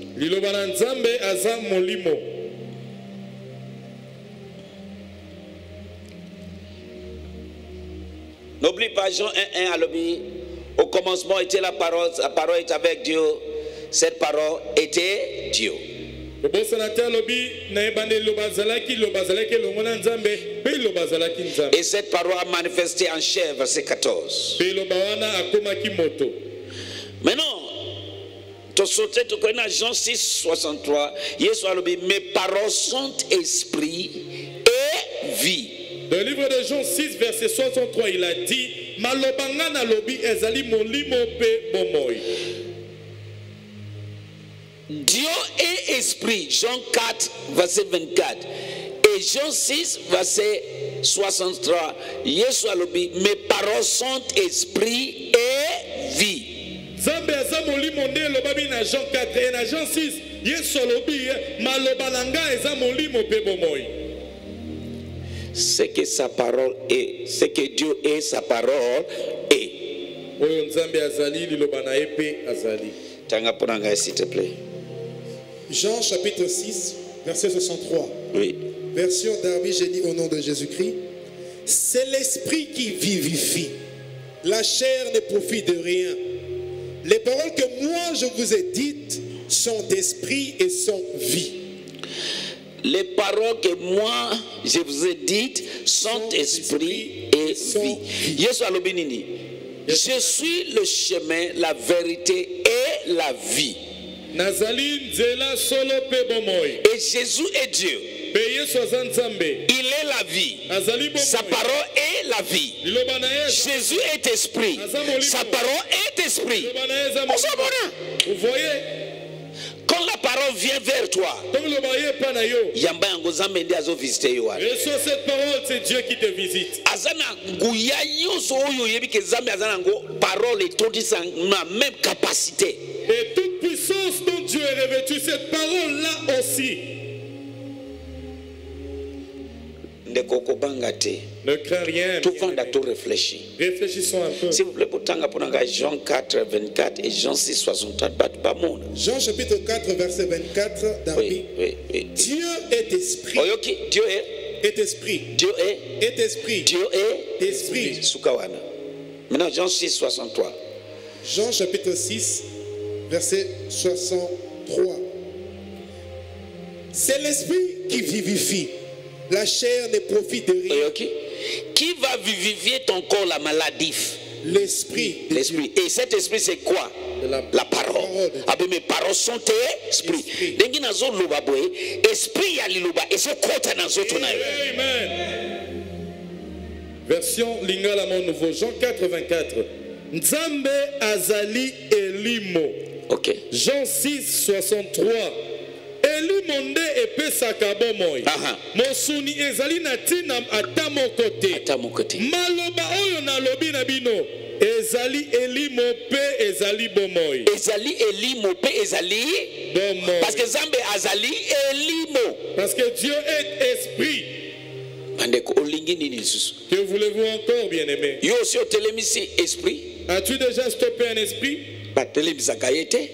N'oublie pas Jean un un à l'obéir. Au commencement était la parole, la parole est avec Dieu. Cette parole était Dieu. Et cette parole a manifesté en chair, verset quatorze. Maintenant, tu sautais, tu connais Jean six, soixante-trois. Mes paroles sont esprit et vie. Dans le livre de Jean six, verset soixante-trois, il a dit Malobanga na lobi ezali molimo pe bomoi. Dieu est esprit, Jean quatre, verset vingt-quatre. Et Jean six, verset soixante-trois. Yesu alobi, mes paroles sont esprit et vie. Zambe eza molimo nde lobabi na Jean quatre et na Jean six. Yesu alobi, malobalanga eza molimo pe bomoi. Ce que sa parole est, ce que Dieu est, sa parole est. Oyo nzambe azali liloba na epe azali. Tanga ponanga s'il te plaît. Jean chapitre six, verset soixante-trois. Oui. Version Darby, j'ai dit au nom de Jésus-Christ. C'est l'esprit qui vivifie. La chair ne profite de rien. Les paroles que moi je vous ai dites sont d'esprit et sont vie. Les paroles que moi je vous ai dites sont esprit et vie. Yesu alobinini. Je suis le chemin, la vérité et la vie. Et Jésus est Dieu. Il est la vie. Sa parole est la vie. Jésus est esprit. Sa parole est esprit. Vous voyez? Quand la parole vient vers toi, reçois cette parole, c'est Dieu qui te visite. Parole et ma même capacité. Et toute puissance dont Dieu est revêtu, cette parole-là aussi. ndeko kobanga te. Ne crains rien. Tout le monde a tout réfléchi. Réfléchissons un peu. S'il vous plaît, pour tanga pour nanga Jean quatre, vingt-quatre et Jean six, soixante-trois, bat pas mon. Jean chapitre quatre, verset vingt-quatre, Darby. Oui, oui, oui. Dieu est esprit. Oyoki, Dieu est, Est esprit. Dieu est, Est esprit. Dieu est, Esprit. Sukawana. Maintenant, Jean six, soixante-trois. Jean chapitre six, verset soixante-trois. C'est l'esprit qui vivifie. La chair ne profite de rien. Oyoki, qui va vivifier ton corps la maladie? L'esprit. de L'esprit. Et cet esprit, c'est quoi? La, La parole. parole. Ah ben mes paroles sont tes esprits. Esprit. Dengi nazo luba boy, esprit ya liluba, et ce kota nazo tunayo. Amen. Version Lingala mon nouveau, Jean quatre, vingt-quatre. Nzambe azali elimo. Ok. Jean six, soixante-trois. Elimo nde epesaka bomoi. Aha. Mosuni ezali na tina ata moko te. Ata moko te. Maloba oyo nalobi na bino ezali elimo pe ezali bomoi. Ezali elimo pe ezali Bomoi. parce que Zambe azali elimo. Parce que Dieu est esprit. Bandeko olingi nini lisusu? Que voulez-vous encore, bien-aimé? Yo aussi otelemisi esprit. As-tu déjà stoppé un esprit? Batelemisaka ye te.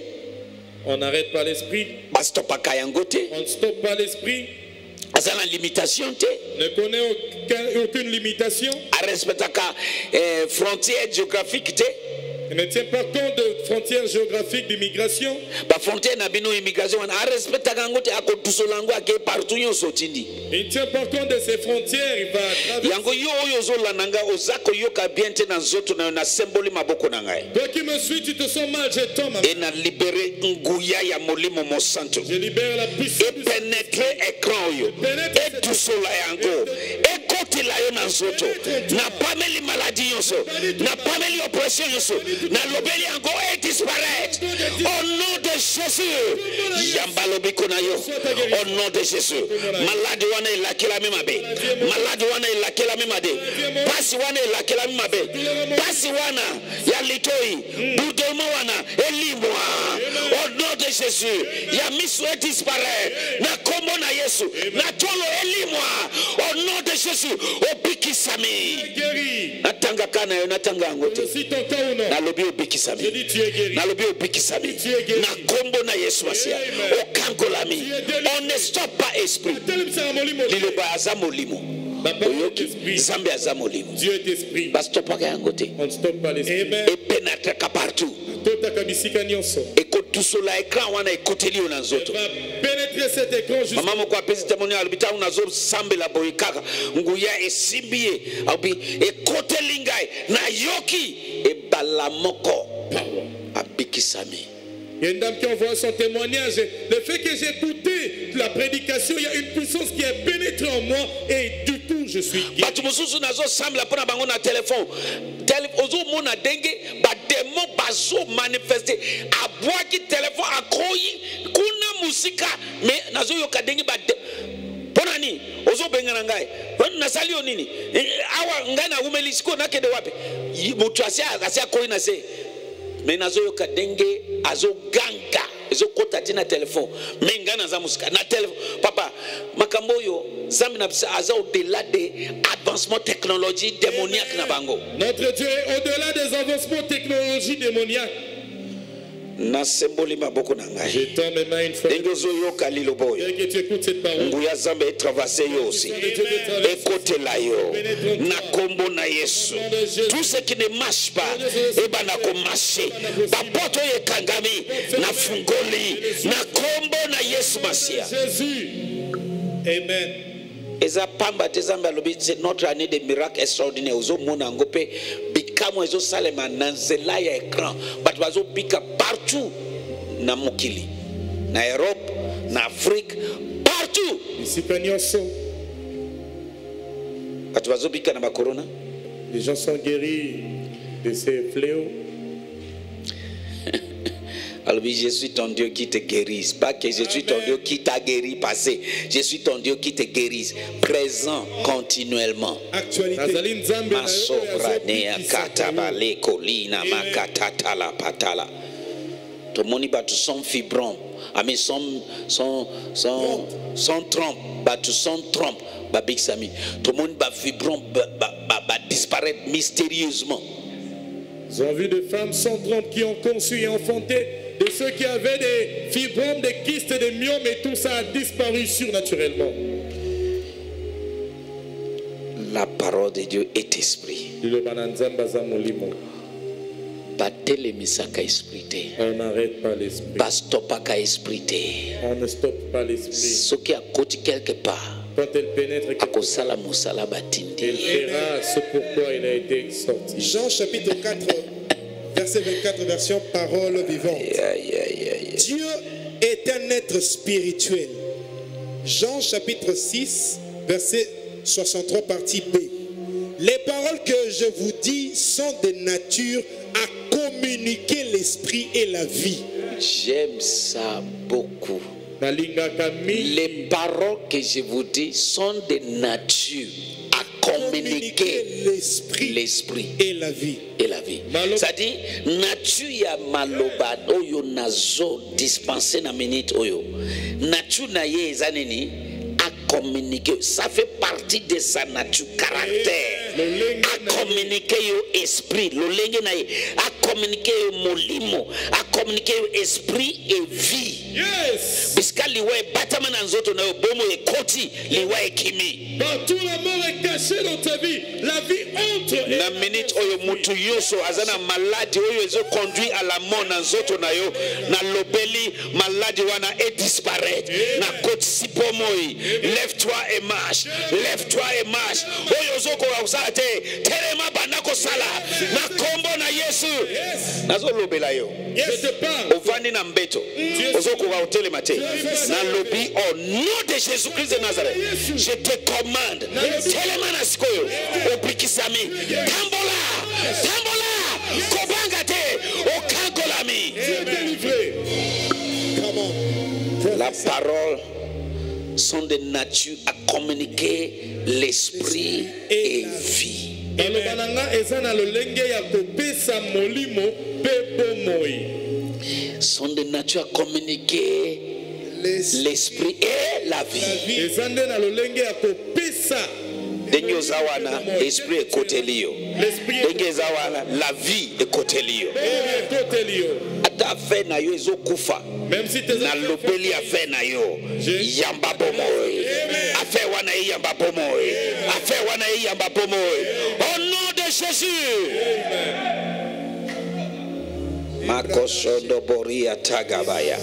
On n'arrête pas l'esprit. Bastopaka yango te. On ne stoppe pas l'esprit. Aza na limitation te. Ne connaît aucun- aucune limitation. Arespectaka eh, frontière géographique te. Il ne tient pas compte de frontières géographiques d'immigration. Ba frontière na bino immigration wana arespectaka yango te akotusolango ake partout nyonso tindi. Il ne tient pas compte de ses frontières. Il va traverser. Yango yo oyo ozolanda nga oza koyoka bien te na nzoto na yo na semboli maboko na ngai. Toi qui me suis, tu te sens mal, je tombe. E na libere nguya ya molimo mosanto. Je libère la puissance. E pénétrer écran oyo. E tusola yango. E kotela yo na nzoto. Na pameli maladie nyonso. Na pameli oppression nyonso. Na lobeli yango e disparaître. Au nom de Jésus. Yamba lobiko na yo. Au nom de Jésus. Malade wana ilakela mi mabe. Malade wana ilakela mi mabe. Pasi wana ilakela mi mabe. Pasi wana ya litoi. Bourdonnement wana elimwa. Au nom de Jésus. Ya miso e disparaître. Na kombo na Yesu. Na tolo elimwa. Au nom de Jésus. Obikisami. Guéri. Natanga kana yo natanga yango te. Si ton cas ou non. Nalobi Je obikisami. dis tu es guéri. Nalobi obikisami. Na kombo na Yesu Masia. Okangolami. On ne stoppe pas esprit. Tel ça molimo. Liloba aza molimo. La parole est Oyoki esprit. Zambe aza molimo. Dieu est esprit. Bastopaka yango te. On ne stoppe pas l'esprit. E pénétreka partout. Tota kabisika nyonso. Ekotusola ekran wana ekoteli yo na nzoto. Va pénétrer cet écran jusqu'à Mama moko apesi témoignage alobi ntango nazosambela boye kaka nguya esimbi ye alobi ekoteli ngai nayoki ebala moko abikisami. Il y a une dame qui envoie son témoignage. Le fait que j'ai écouté la prédication, il y a une puissance qui est pénétrée en moi et du coup je suis guéri. Bato mosusu nazosambela mpona bango na telefone ozomona ndenge bademo bazomanifeste abwaki telefone akroyi kuna musika me nazoyoka ndenge bade mpona nini ozobengana ngai nasali yo nini awa ngai naumeli siko nakende wapi moto asi akroyi na se me nazoyoka ndenge azoganga ezokota tina telefone me ngai naza musika na telefone papa makambo oyo zambi na bisa aza au-delà des avancements technologiques démoniaques na bango. Notre Dieu est au-delà des avancements technologiques démoniaques. Na semboli maboko na Je ngai tends mes mains une fois. ndenge ozoyoka liloba oyo Et que tu écoutes cette parole. nguya zambe etraverse yo aussi ekotela yo na kombo na Yesu. Tout ce qui ne marche pas ebana komarche bapoto oyo ekangami na fungoli na kombo na Yesu Masia. Jésus. Amen. Eza pamba te zambe alobi c'est notre année de miracles extraordinaires ozomona yango mpe bikamwa ezosalema na nzela ya écran bato bazobika partout na mokili na Europe na Afrique partout Bisika nyonso. bato bazobika na bakorona. Les gens sont guéris de ces fléaux. Alors je suis ton Dieu qui te guérisse. Pas que je suis ton Dieu qui t'a guéri passé. Je suis ton Dieu qui te guérisse. Présent continuellement. Actualité. Nazali nzambe na yo Masobranea azobikisa katabale kolina makatata la patala. tomoni bato sans fibron, ami sans sans sans sans trompe, bato sans trompe, ba big sami. Tomoni ba fibron ba ba ba disparaître mystérieusement. Ils ont vu des femmes sans trompe qui ont conçu et enfanté, de ceux qui avaient des fibromes, des kystes, des myomes, et tout ça a disparu surnaturellement. La parole de Dieu est esprit. On n'arrête pas l'esprit. On ne stoppe pas l'esprit. Ce qui a côté quelque part. Quand elle pénètre, elle fera ce pourquoi il a été sorti. Jean chapitre quatre, verset vingt-quatre, version parole vivante. Dieu est un être spirituel. Jean chapitre six, verset soixante-trois, partie B. Les paroles que je vous dis sont de nature à communiquer l'esprit et la vie. J'aime ça beaucoup. Les paroles que je vous dis sont de nature à communiquer l'esprit, l'esprit et la vie. Et la vie. C'est-à-dire, nature ya maloba oyo nazo dispenser na minute oyo. Nature na ye zaneni à communiquer. Ça fait partie de sa nature, caractère. À communiquer yo esprit. Lolenge na ye à communiquer yo molimo, à communiquer yo esprit et vie. Yes. Puisque liwa batama na nzoto na yo bomo e koti liwa e kimi. Partout la mort est cachée dans ta vie, la vie entre. Na minute oyo mutu yoso azana maladi oyo ezo conduit à la mort na nzoto na yo na lobeli maladi wana et disparaître. Na koti sipomoi. Lève-toi et marche. Lève-toi et marche. Oyo zoko wa usala te. Terema banako sala. Na kombo na Yesu. Nazo lobela yo. Je te parle. Ovani na mbeto. Ozoko wa utele mate. Na lobi au nom de Jésus-Christ de Nazareth. Je te commande. Telema na sikoyo. Oblikisami. Tambola. Tambola. Kobanga te. Okangolami. La parole sont de nature à communiquer l'esprit et vie. Sont de nature à communiquer l'esprit et la vie. Denyo zawana esprit est côté lio. Denyo zawana la vie est côté lio. Ata fait na yo ezokufa. Même si tes na lobeli afe na yo yamba bomoy. Afe wana yamba bomoy. Afe wana yamba bomoy. Au nom de Jésus. Makoshondo boria tagabaya.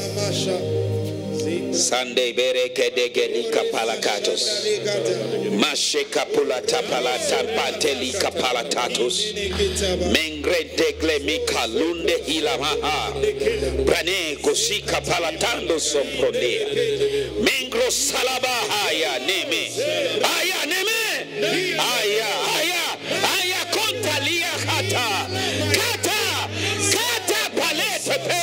Sunday bereke degeli kapalakatos. Mashe kapula tapala tapateli kapalatatos. Mengre degle mika lunde hilamaha. Brane gosi kapalatando sompronea. Mengro salabaha ya neme. Aya neme. Aya aya aya kontalia kata. Kata kata palete pe.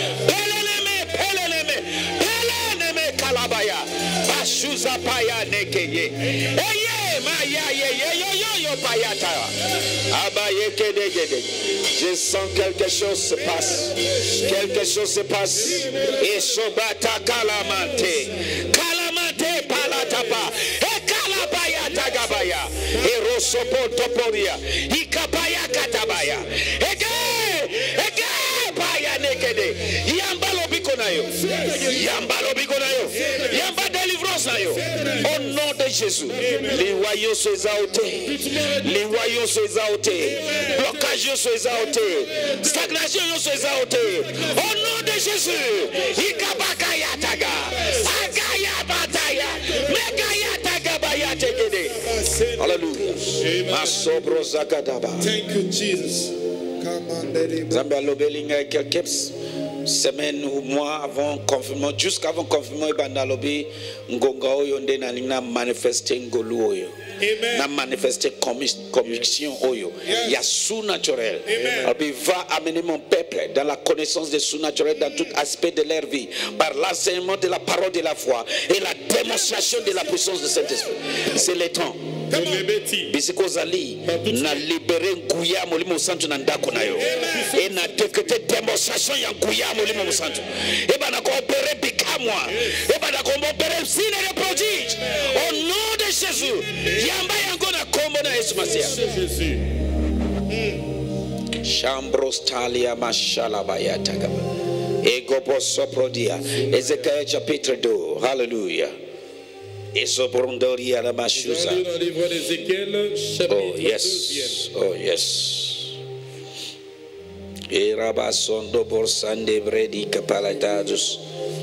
Kalabaya, Bashuza Paya Nekeye, Eye, Maya, Ye, Yo, Yo, Yo, Payata, Abaye Kedegede. Je sens quelque chose se passe, quelque chose se passe, et Sobata Kalamante, Kalamante Palatapa, et Kalabaya Tagabaya, et Rosopo Toporia, Ikapaya Katabaya, Ege, Ege, Paya Nekede, Yambalo Bikonayo, Yambalo Bikonayo. Yamba délivrance na yo. Au nom de Jésus. Les royaux sont exaltés. Les royaux sont exaltés. Blocage sont exaltés. Stagnation sont exaltés. Au nom de Jésus. Ikabakaya taga. Agaya bataya. Megaya taga bayate gede. Hallelujah. Masobro zakadaba. Thank you, Jesus. Zambia lobelinga quelques semaine ou mois avant confinement, jusqu'avant confinement, il y a un ngonga oyo nde na manifester ngolu oyo. na manifester conviction oyo ya sous-naturel. Il va amener mon peuple dans la connaissance des sous-naturels dans tout aspect de leur vie par l'enseignement de la parole de la foi et la démonstration de la puissance du Saint-Esprit. C'est le temps. Bisiko zali na libere nguya molimo santu na ndako nayo e na décréter démonstration ya nguya molimo santu e bana ko opérer bikamwa e bana ko opérer signe de prodige au nom de Jésus yamba yango na kombo na Yesu Masia. Chambros talia mashala bayata gaba ego poso prodia Ézéchiel chapitre deux. Hallelujah. Et ce brondoria la machusa. Oh yes, oh yes. Et rabasondo borsande bredi kapalatados.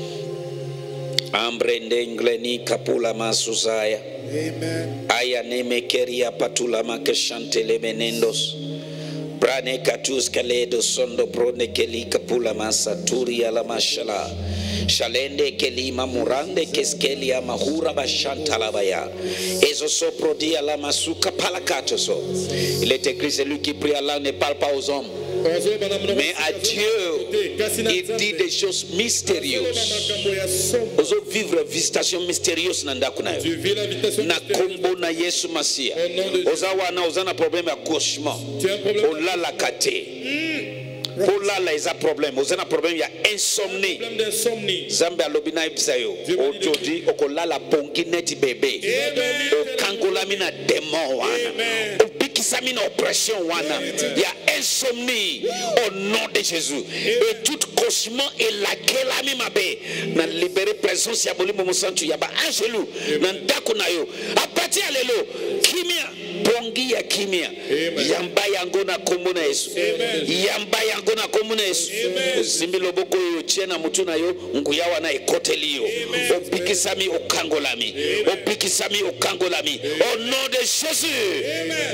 Ambrende ingleni kapula masusaya. Amen. Aya neme keria patula makashantele menendos. Brane katus kaledo sondo prone keli kapula masaturi ala mashala. Shalende kelima murande keskelia mahura bashantalabaya. Ezo soprodia la masuka palakatoso. Il est écrit celui qui prie à Allah ne parle pas aux hommes, mais à Dieu il dit des choses mystérieuses. Ozo vivre visitation mystérieuse nandakuna. Na kombo na Yesu Masia. Ozawa na ozana problème à cauchemar. Ola la kate. Pour là, là, il y a un problème. Il y a un problème, il y a insomnie. Zambia lobina ibsayo. Aujourd'hui, on a la ponginette bébé. On kangola mina démon wana. On pikisami na oppression wana. Il y a insomnie au nom de Jésus. Et tout cauchemar et la kelami mabe. Na libérer présence ya bolimo mosantu ya ba angelu. Na ndako na yo. A partir de lelo, kimia pongi ya kimia. Yamba yango na kombo na Yesu. Yamba yango na komuna Yesu. Zimbilo boko yo chena mutu na yo nguyawa na ekoteliyo. Obikisami okangolami. Obikisami okangolami. Au nom de Jésus. Amen.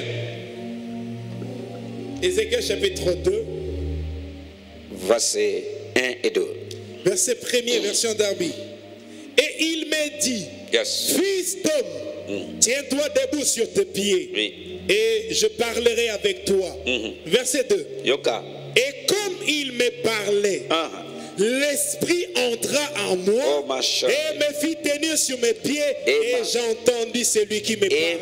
Ézéchiel chapitre deux. Verset un et deux. Verset premier, version d'Arbi. Et il m'a dit, yes. Fils d'homme, mm. tiens-toi debout sur tes pieds. Oui. Et je parlerai avec toi. Mm-hmm. Verset deux. Yoka. Et comme il me parlait, ah. l'esprit entra en moi oh, et me fit tenir sur mes pieds et, et j'entendis celui qui me parlait.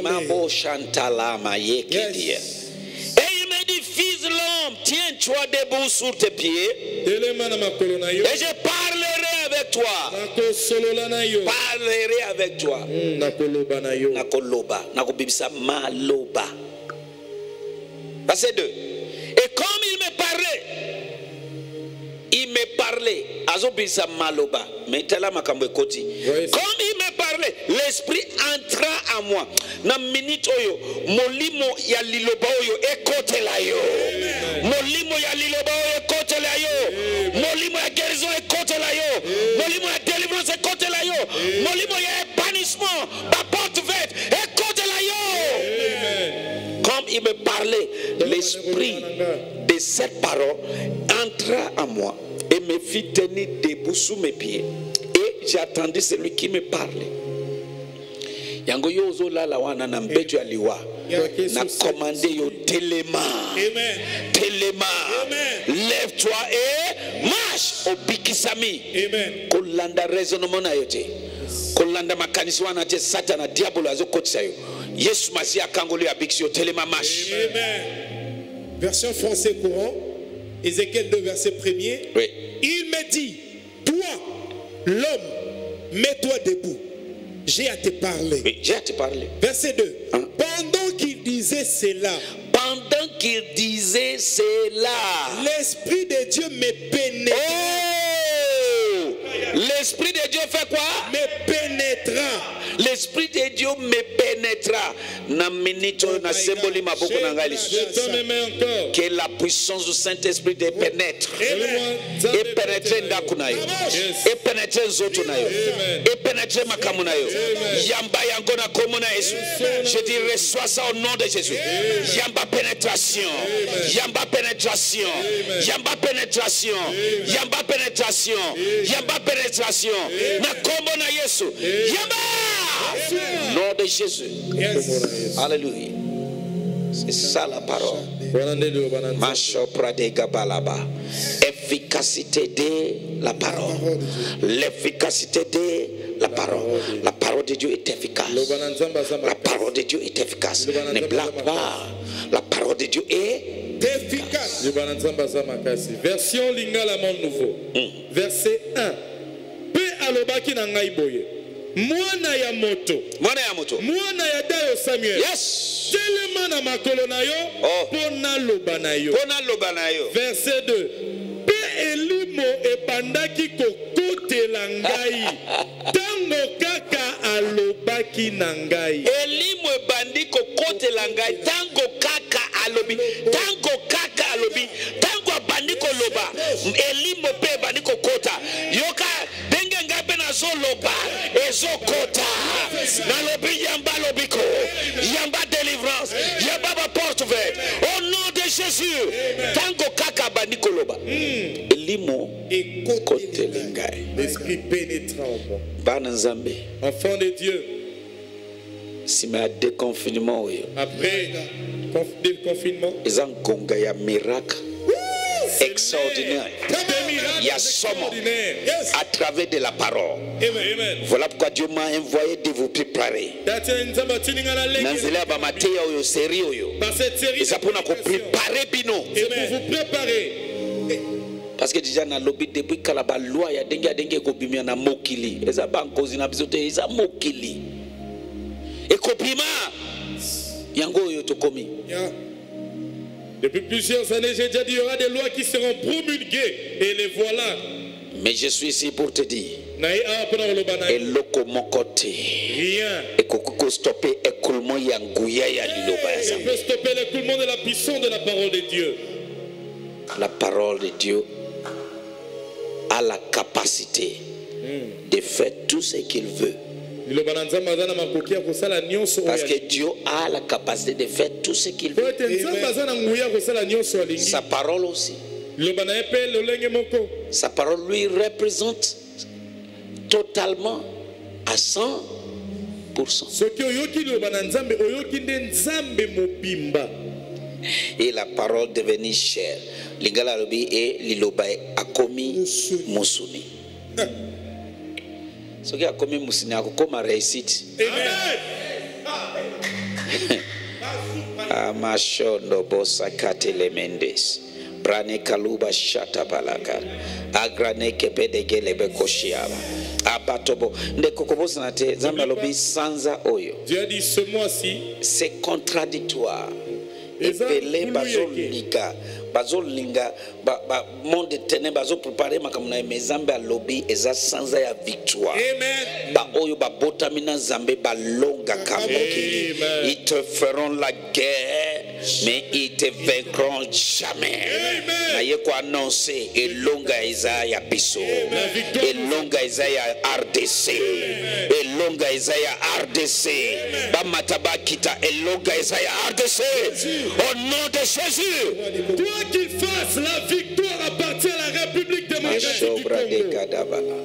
Yes. Et il me dit, fils de l'homme, tiens-toi debout sur tes pieds et je parlerai avec toi. Parlerai avec toi. Nakoloba. Nakobibisa maloba. Verset deux. Et comme il me parlait, il me parlait, azobisa maloba, mais tela makambo ekoti. Comme il me parlait, l'esprit entra en moi. Na minute oyo, molimo ya liloba oyo ekotela yo. Molimo ya liloba oyo ekotela yo. Molimo ya guérison ekotela yo. Molimo ya délivrance ekotela yo. Molimo ya épanouissement, ba porte verte ekotela yo. Comme il me parlait, l'esprit de cette parole entra en moi et me fit tenir debout sous mes pieds. Et j'attendais celui qui me parlait. Yango yozo la la wana na mbejo aliwa na commandé yo téléma. Téléma. Lève-toi et marche au bikisami. Kolanda raisonnement na yote. Kolanda makanisi wana je satana diabolo azokotisa yo. Yesu Masia kangolo ya bikisio téléma marche. Amen. Version français courant, Ézéchiel deux, verset premier. Oui. Il me dit, toi, l'homme, mets-toi debout. J'ai à te parler. Oui, j'ai à te parler. Verset deux. Hein? Pendant qu'il disait cela, pendant qu'il disait cela, l'Esprit de Dieu me pénétra. Oh! L'Esprit de Dieu fait quoi? Me pénétra. L'Esprit de Dieu me pénétra. Na minito na symbole maboko na ngali. Que la puissance du Saint-Esprit te pénètre. Et pénétrer ndako na yo. Et pénétrer nzoto na yo. Et pénétrer makamu na yo. Yamba yango na komo na Yesu. Je dis reçois ça au nom de Jésus. Yamba pénétration. Yamba pénétration. Yamba pénétration. Yamba pénétration. Yamba pénétration. Na komo na Yesu. Yamba. Nom de Jésus. Alléluia. C'est ça la parole. Macho pradega balaba. Efficacité de la parole. L'efficacité de la parole. La parole de Dieu est efficace. La parole de Dieu est efficace. Ne blague pas. La parole de Dieu est efficace. Version Lingala Monde Nouveau. Verset un. Pe alobaki na ngai boye. Mwana ya moto. Mwana ya moto. Mwana ya dayo Samuel. Yes. Telema na makolo na yo. Oh. Pona loba na yo. Pona loba na yo. Verset deux. Pe elimo ebandaki kokotela ngai. Tango kaka alobaki na ngai. Elimo ebandi kokotela ngai. Tango kaka alobi. Tango kaka alobi. Tango abandi koloba. Elimo pe ebandi kokota. Yoka denge ngabe na zoloba. Ezokota. Nalobi yamba lobiko. Yamba délivrance. Yamba porte ouverte. Au nom de Jésus. Tango kaka abandi koloba. Elimo kokotela ngai. L'esprit pénétrant en moi. Bana Nzambe. Enfant de Dieu. Si ma déconfinement après le confinement, ils ont conga ya miracle extraordinaire. Il y a somme à travers de la parole. Voilà pourquoi Dieu m'a envoyé de vous préparer. Nanzela ba mateya oyo série oyo. Eza pona ko préparer bino. Et pour vous préparer. Parce que déjà na lobby depuis kala ba loi ya dengue dengue ko bimia na mokili. Eza ba nkozi na biso te eza mokili. Et kopima yango oyo tokomi. Depuis plusieurs années, j'ai déjà dit il y aura des lois qui seront promulguées et les voilà. Mais je suis ici pour te dire. Et le komokote. Rien. Et koko stopper écoulement yanguya ya liloba. Il peut stopper l'écoulement de la puissance de la parole de Dieu. La parole de Dieu a la capacité mm. de faire tout ce qu'il veut. Parce que Dieu a la capacité de faire tout ce qu'il veut. Sa parole aussi. Sa parole lui représente totalement à cent pour cent. Et la parole devenue chère. Lingala lobi et liloba akomi musuni. Ce qui a commis Moussina, comme a réussite. Amashondo bossa katele mendes. Brane kaluba shata balaka. Agrane kebede gelebe koshiaba. Abatobo. Nde kokobosa nate zamba lobi sanza oyo. Dieu a dit ce mois-ci. C'est contradictoire. Epele bazol liga. Bazol linga. Ba ba monde de ténèbres bazol préparer makamuna mezambe a lobby eza sanza ya victoire. Amen. Ba oyo ba botamina zambe ba longa kamoki. Ils te feront la guerre, mais ils te vaincront jamais. Na yeko annoncer et longa eza ya biso. Et longa eza ya R D C. Et longa eza ya R D C. Ba mataba kita et longa eza ya R D C. Au nom de Jésus. Toi qu'il fasse la victoire appartient à la République démocratique du Congo.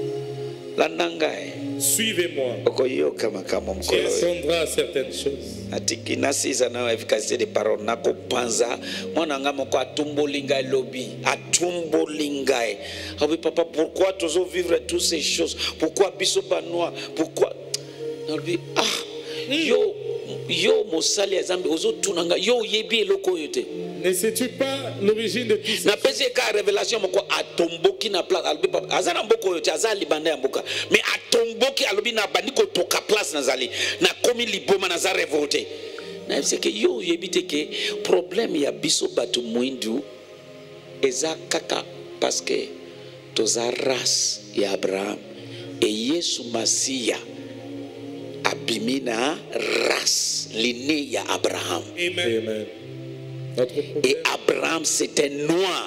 Suivez-moi. Et entendra certaines choses. Atikina na efficacité de parole nako panza mwana nga moko atumbolinga lobi atumbolinga. Ah oui papa, pourquoi toujours vivre toutes ces choses? Pourquoi biso banois? Pourquoi lobi ah yo yo mosali azambe ozo tunanga yo yebi eloko yote. Ne sais-tu pas l'origine de tout ça? Na pesi ka révélation moko atomboki na place alobi papa azana mboko yote azali banda ya mboka mais atomboki alobi na bandiko toka place nazali na komi liboma na za révolté. Na c'est que yo yebite que problème ya biso batu mwindu eza kaka parce que toza race ya Abraham et Yesu Masia abimina race l'inné ya Abraham. Amen. Amen. Et Abraham c'était noir.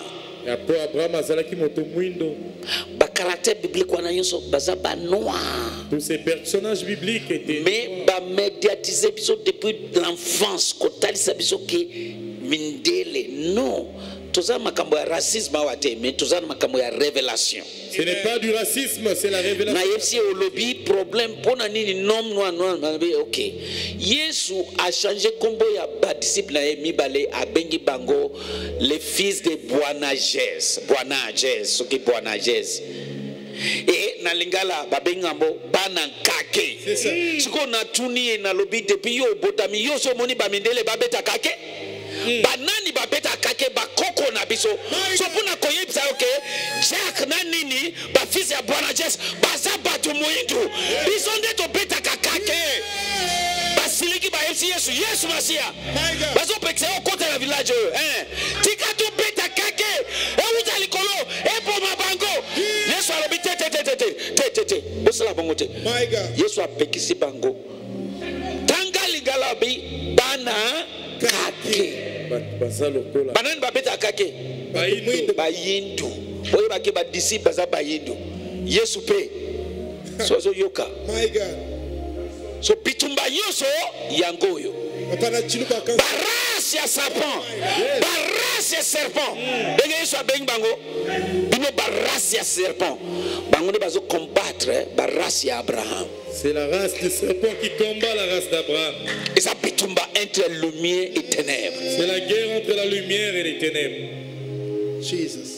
Ba caractère biblique wana nyonso baza ba noir. Tous ces personnages bibliques étaient mais ba médiatiser biso depuis l'enfance ko talisa biso ke mindele non toza makambo ya racisme awa te, mais toza na makambo ya révélation. Ce n'est pas du racisme, c'est la Na révélation. yepsi olobi problème pona nini nom noir noir OK. Yesu a changé kombo ya ba disciple na mibale abengi bango les fils de Boanerges. Boanerges, soki Boanerges. Et na lingala babengambo bana kake. C'est ça. Siko na tuni na lobi depuis yo botami yo so moni ba mindele babeta kake. Banani babeta kake ba koko na biso. So puna koyebisa OK. Jacques na nini ba fils ya Boanerges baza batu muindu. Biso nde to beta kakake. Basiliki ba Yesu Yesu Yesu Masia. Bazo pekse o kote na village hein. Tika to beta kake. E uza likolo e poma bango. Yesu alobi te te te te te te te. Bosala bango te. My God. Yesu apekisi bango. Tanga lingala bi bana kake. Baza lokola. Banani babeta kake. Bayindo. Bayindu. Oyo bake ba disciple baza bayindu. Yesu pe. Sozo yoka. My God. So bitumba yoso yangoyo. Papa chiluba kan. Baras ya serpent. Baras ya serpent. Denge Yesu abeng bango. Bino baras ya serpent. Bango ne bazo combattre baras ya Abraham. C'est la race du serpent qui combat la race d'Abraham. Et ça bitumba entre lumière et ténèbres. C'est la guerre entre la lumière et les ténèbres. Jesus.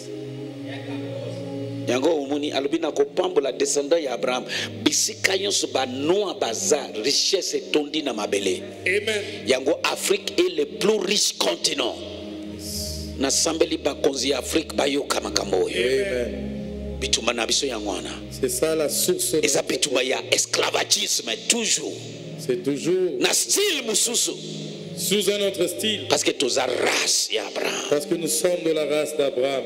Yango umuni alubina ko pambola descendant ya Abraham bisika yonso ba noa bazar richesse tondi na mabele. Amen. Yango Afrique est le plus riche continent. Na sambeli ba konzi Afrique ba yo kama kamoyo. Amen. Bituma na biso yangwana. C'est ça la source. de Eza notre bituma ya esclavagisme toujours. C'est toujours Na style mususu sous un autre style. parce que toza race ya Abraham. Parce que nous sommes de la race d'Abraham.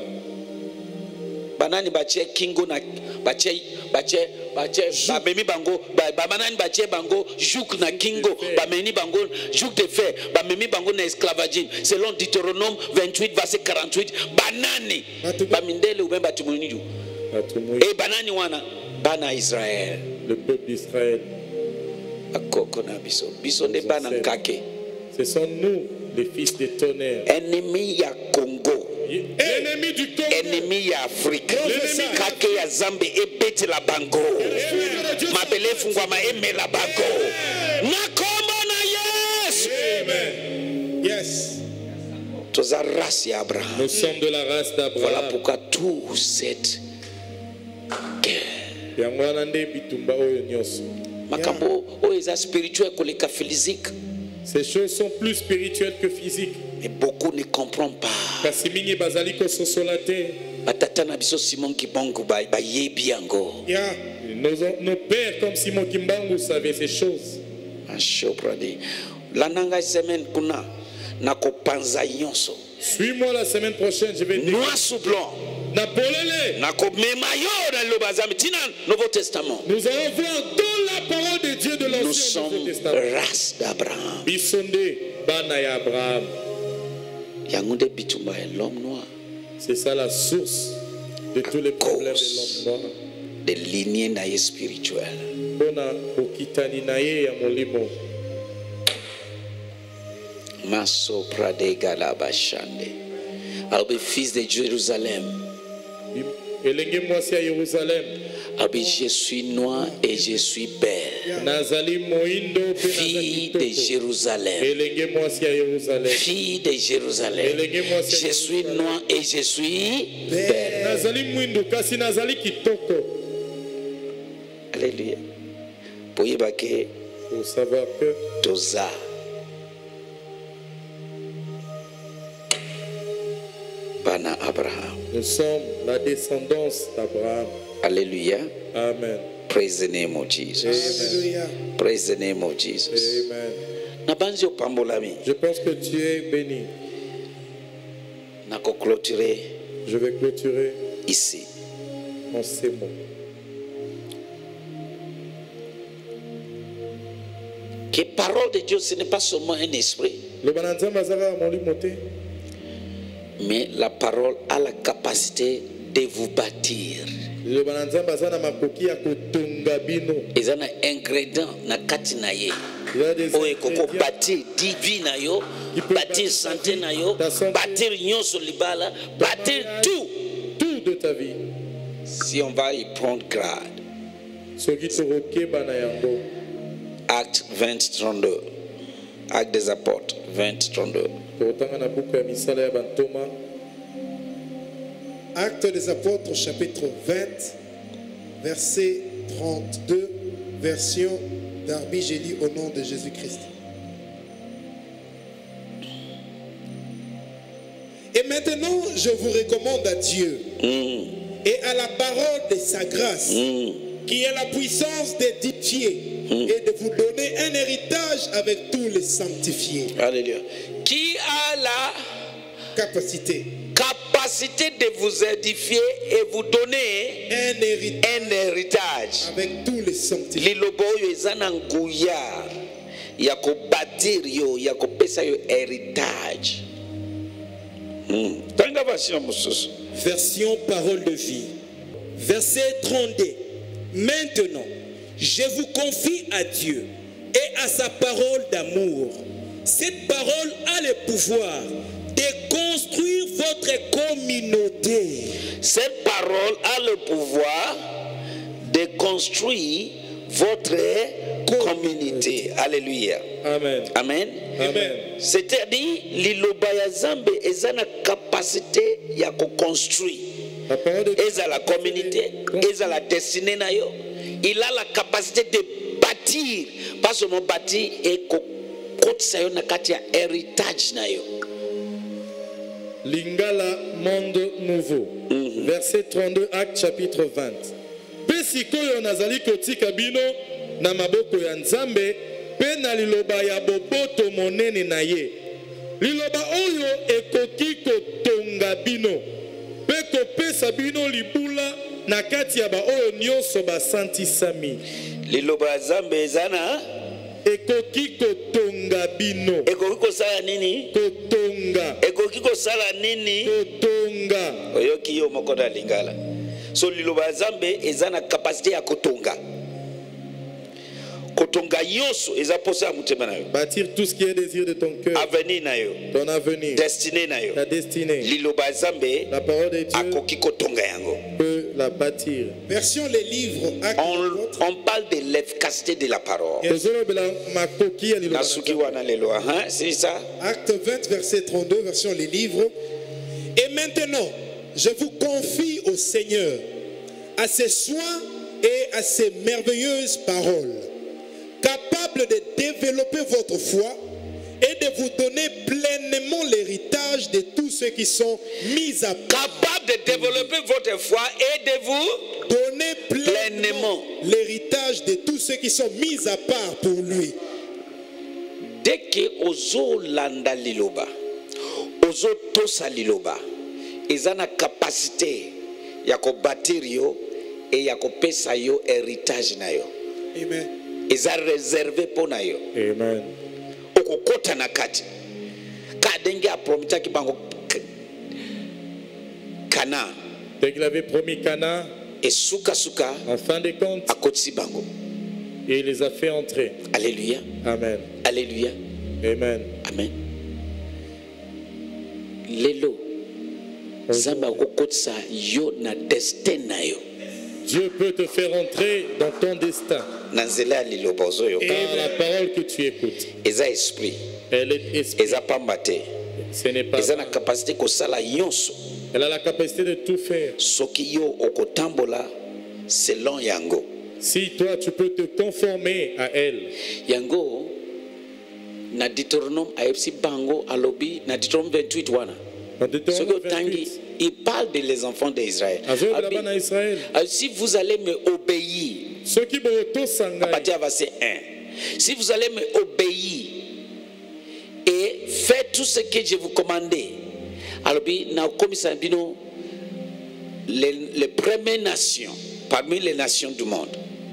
Banani bache kingo na bache bache bache bamemi bango ba banani bache bango jouk na kingo bameni bango jouk de fer bamemi bango na esclavagisme selon Deutéronome vingt-huit verset quarante-huit banani bamindele ubemba tumunidu e banani wana bana Israël Le peuple d'Israël. akoko na biso biso ne bana kake Ce sont nous, les fils des tonnerres. ennemi ya Congo Ennemis du Congo. ennemi ya Afrique kake ya Zambe ebeti la bango mabele fungwama emela bango na kombo na Yesu. Amen. Yes. Toza race ya Abraham. Nous sommes de la race Voilà d'Abraham. pourquoi tout cette guerre Yango wana nde bitumba oyo nyonso. makambo oyo eza spirituel koleka physique Ces choses sont plus spirituelles que physiques. mais beaucoup ne comprennent pas. Kasi mingi bazali kososola te. Batata na biso Simon Kibongo ba bayebi yango. Yeah. Nos, nos pères comme Simon Kimbangu savaient ces choses. Ashopradi. Lananga semaine kuna na kopanza nyonso. Suis-moi la semaine prochaine, je vais dire. Noir sous blanc. Napolele. Na ko memayo na lobazami tina Nouveau Testament. Nous allons voir dans la parole de Dieu de Nous l'Ancien et sommes Nouveau Testament. race d'Abraham. Bisonde bana ya Abraham. Yangunde bitumba ya l'homme noir. C'est ça la source de tous les problèmes de l'homme noir. De lignée naïe spirituelle. Bona okitani na ye ya molimo. Maso pradega la bashande. Albe fils de Jérusalem. Elenge mwasi ya Yerusalem. Albe je suis noir et je suis belle. Nazali moindo pe Fille nazali de kitoko. Jérusalem. Elenge mwasi ya Yerusalem. Fille de Jérusalem. Je suis noir et je suis belle. Nazali mwindu kasi nazali kitoko. Alléluia. Poyeba ke Pour savoir que toza. Bana Abraham. nous sommes la descendance d'Abraham. Alléluia. Amen. Praise the name of Jesus. Alléluia. Praise the name of Jesus. Amen. Nabanzi opambolami. Je pense que tu es béni. Nako clôturer Je vais clôturer ici. en ces mots. Que parole de Dieu, ce n'est pas seulement un esprit, Le bananzamba azaka molimo te. mais la parole a la capacité de vous bâtir. Le bananzamba azana makoki ya kotonga bino. Ils ont un ingrédient na kati na ye. Il y a des oyo ekoko ingrédients bâtir divi na yo, qui peuvent bâtir santé na yo, ta santé, bâtir nyonso libala, bâtir tout. tout de ta vie. Si on va y prendre grade. Soki tokokeba na yango. Acte vingt, trente-deux. Acte des apôtres, vingt, trente-deux. Tokotanga na buku ya misala ya bantoma. Actes des apôtres, chapitre vingt, verset trente-deux, version Darby, j'ai lu au nom de Jésus-Christ. Et maintenant, je vous recommande à Dieu Mm. et à la parole de sa grâce, Mm. qui est la puissance d'édifier et de vous donner un héritage avec tous les sanctifiés. Alléluia. Qui a la Capacité, capacité de vous édifier et vous donner un héritage un héritage. avec tous les sanctifiés. Liloba oyo eza na nguya ya kobatir yo, ya kopesa yo héritage. Mm. Tanga version mosusu. Version parole de vie. Verset trente-deux. Maintenant, je vous confie à Dieu et à sa parole d'amour. Cette parole a le pouvoir de construire votre communauté. Cette parole a le pouvoir de construire votre communauté. Alléluia. Amen. Amen. Amen. C'est-à-dire, liloba ya Zambe eza na capacité ya construire. La parole de Dieu. Eza la communauté, eza la destinée na yo. Il a la capacité de bâtir, pas seulement bâtir et kokotisa yo na kati ya héritage na yo. Lingala monde nouveau. Mhm. Verset trente-deux, acte chapitre vingt. Pe sikoyo nazali kotika bino na maboko ya Nzambe pe na liloba ya boboto monene na ye. Liloba oyo ekoki kotonga bino pe kopesa bino libula na kati ya ba oyo nyonso basantisami. Liloba ya Zambe eza na Ekoki kotonga bino. ekoki kosala nini? Kotonga. Ekoki kosala nini? Kotonga. Oyoki yo moko na lingala. So liloba ya Zambe eza na capacité ya kotonga. Kotonga yoso eza posa ya motema na yo. Bâtir tout ce qui est désir de ton cœur. Avenir na yo. Ton avenir. Destinée na yo. Ta destinée. Liloba ya Zambe La parole de Dieu akoki kotonga yango. peut la bâtir. Version les livres, actes On, des apôtres, on parle de l'efficacité de la parole. Tozolobela makoki ya liloba na Nasuki Nzambe. wana lelo, hein? C'est ça? acte vingt, verset trente-deux, version les livres. Et maintenant, je vous confie au Seigneur, à ses soins et à ses merveilleuses paroles, capables de développer votre foi et de vous donner pleinement l'héritage de tous ceux qui sont mis à part. Capable de développer votre foi et de vous Donner pleinement Pleinement. l'héritage de tous ceux qui sont mis à part pour lui. dès que ozo landa liloba, ozo tosa liloba, eza na capacité ya ko bâtir yo et ya ko pesa yo héritage na yo. Amen. Eza réservé pour na yo. Amen. Okokota na kati. Ka denge a promita ki bango Kana Dès qu'il avait promis Cana, et suka suka en fin de compte, akotisi bango. et il les a fait entrer. Alléluia. Amen. Alléluia. Amen. Amen. Lelo Zamba okokotisa yo na destin na yo. Dieu peut te faire entrer dans ton destin Na nzela ya liloba ozoyo. par la parole que tu écoutes. Eza esprit, Elle est esprit. eza pamba te. Ce n'est pas. Eza na capacité kosala nyonso. Elle a la capacité de tout faire. Soki yo okotambola selon yango. Si toi, tu peux te conformer à elle. Yango na Deutéronome ayebisi bango alobi na Deutéronome vingt-huit wana. En Soki Deutéronome otangi, vingt-huit, il parle de les enfants d'Israël. Azo Abi- là-bas en Israël. Alors, si vous allez me obéir, Ceux qui boto à sangai, partir du verset un, si vous allez me obéir et faire tout ce que je vous commandais, alors na komisa bino les, les premières nations parmi les nations du monde.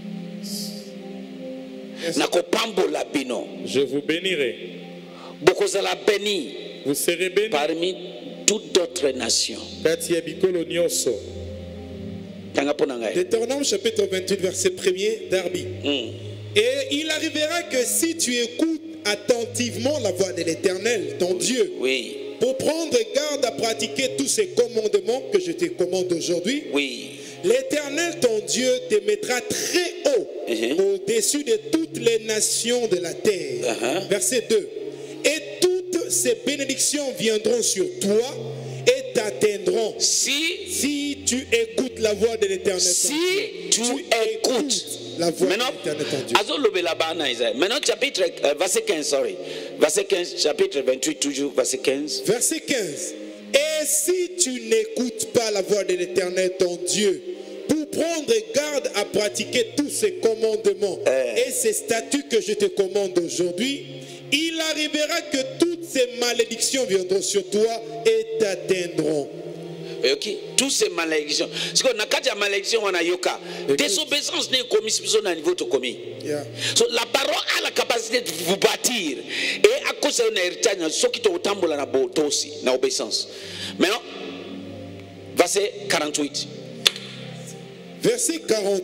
Na kopambola bino, je vous bénirai. bokozala béni Vous serez bénis. parmi toutes d'autres nations. Kati ya bikolo nyonso. Tanga pona ngai. Deutéronome chapitre vingt-huit, verset premier, Darby. Mm. Et il arrivera que si tu écoutes attentivement la voix de l'Éternel, ton Dieu, Oui. pour prendre garde à pratiquer tous ces commandements que je te commande aujourd'hui, Oui. l'Éternel, ton Dieu, te mettra très haut Mhm. au-dessus de toutes les nations de la terre. Uh-huh. Verset deux. Et toutes ces bénédictions viendront sur toi et t'atteindront Si, si tu écoutes la voix de l'Éternel. ton si Dieu. tu Tu écoutes. la voix Maintenant, de l'Éternel, ton Dieu. Azo lobela bana Isaïe. Maintenant, chapitre, euh, verset quinze, sorry. Verset quinze, chapitre vingt-huit, toujours, verset quinze. Verset quinze. Et si tu n'écoutes pas la voix de l'Éternel, ton Dieu, pour prendre garde à pratiquer tous ces commandements Eh. et ces statuts que je te commande aujourd'hui, il arrivera que toutes ces malédictions viendront sur toi et t'atteindront. Ok, tous ces malédictions. Parce que nakati ya malédiction wana yoka. Désobéissance n'est commis sur un niveau to commis. Yeah. So la parole a la capacité de vous bâtir. Et à cause de l'héritage, ce qui te otambola na boto aussi, na obéissance. Maintenant, verset quarante-huit. Verset quarante.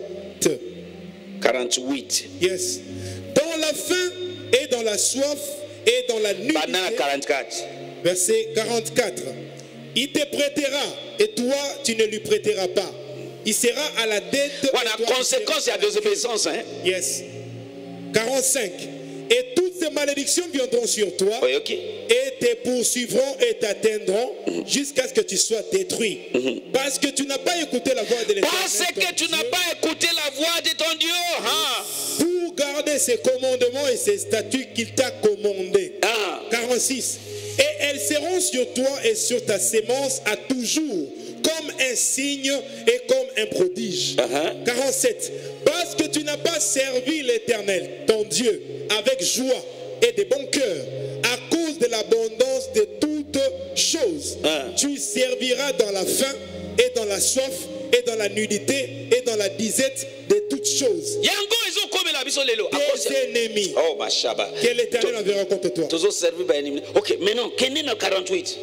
quarante-huit. Yes. Dans la faim et dans la soif et dans la nuit. Banana quarante-quatre. Verset quarante-quatre. Il te prêtera et toi tu ne lui prêteras pas. Il sera à la dette. Voilà, et toi, tu conséquence seras à à la désobéissance. Hein? Yes. quarante-cinq. Et toutes ces malédictions viendront sur toi Oui, ok. et te poursuivront et t'atteindront jusqu'à ce que tu sois détruit. Parce que tu n'as pas écouté la voix de l'Éternel. Parce que ton tu n'as Dieu, pas écouté la voix de ton Dieu. Hein? pour garder ses commandements et ses statuts qu'il t'a commandés. Ah. quarante-six. Et elles seront sur toi et sur ta sémence à toujours, comme un signe et comme un prodige. Uh-huh. quarante-sept. Parce que tu n'as pas servi l'Éternel, ton Dieu, avec joie et de bon cœur, à cause de l'abondance de toutes choses. Uh. Tu serviras dans la faim et dans la soif et dans la nudité et dans la disette de toutes choses. Yango ezo komela biso lelo. À cause Tes de- ennemis Oh, ma chaba. que l'Éternel enverra contre toi. Toujours servi par ennemi. Ok, maintenant, quel est le quarante-huit?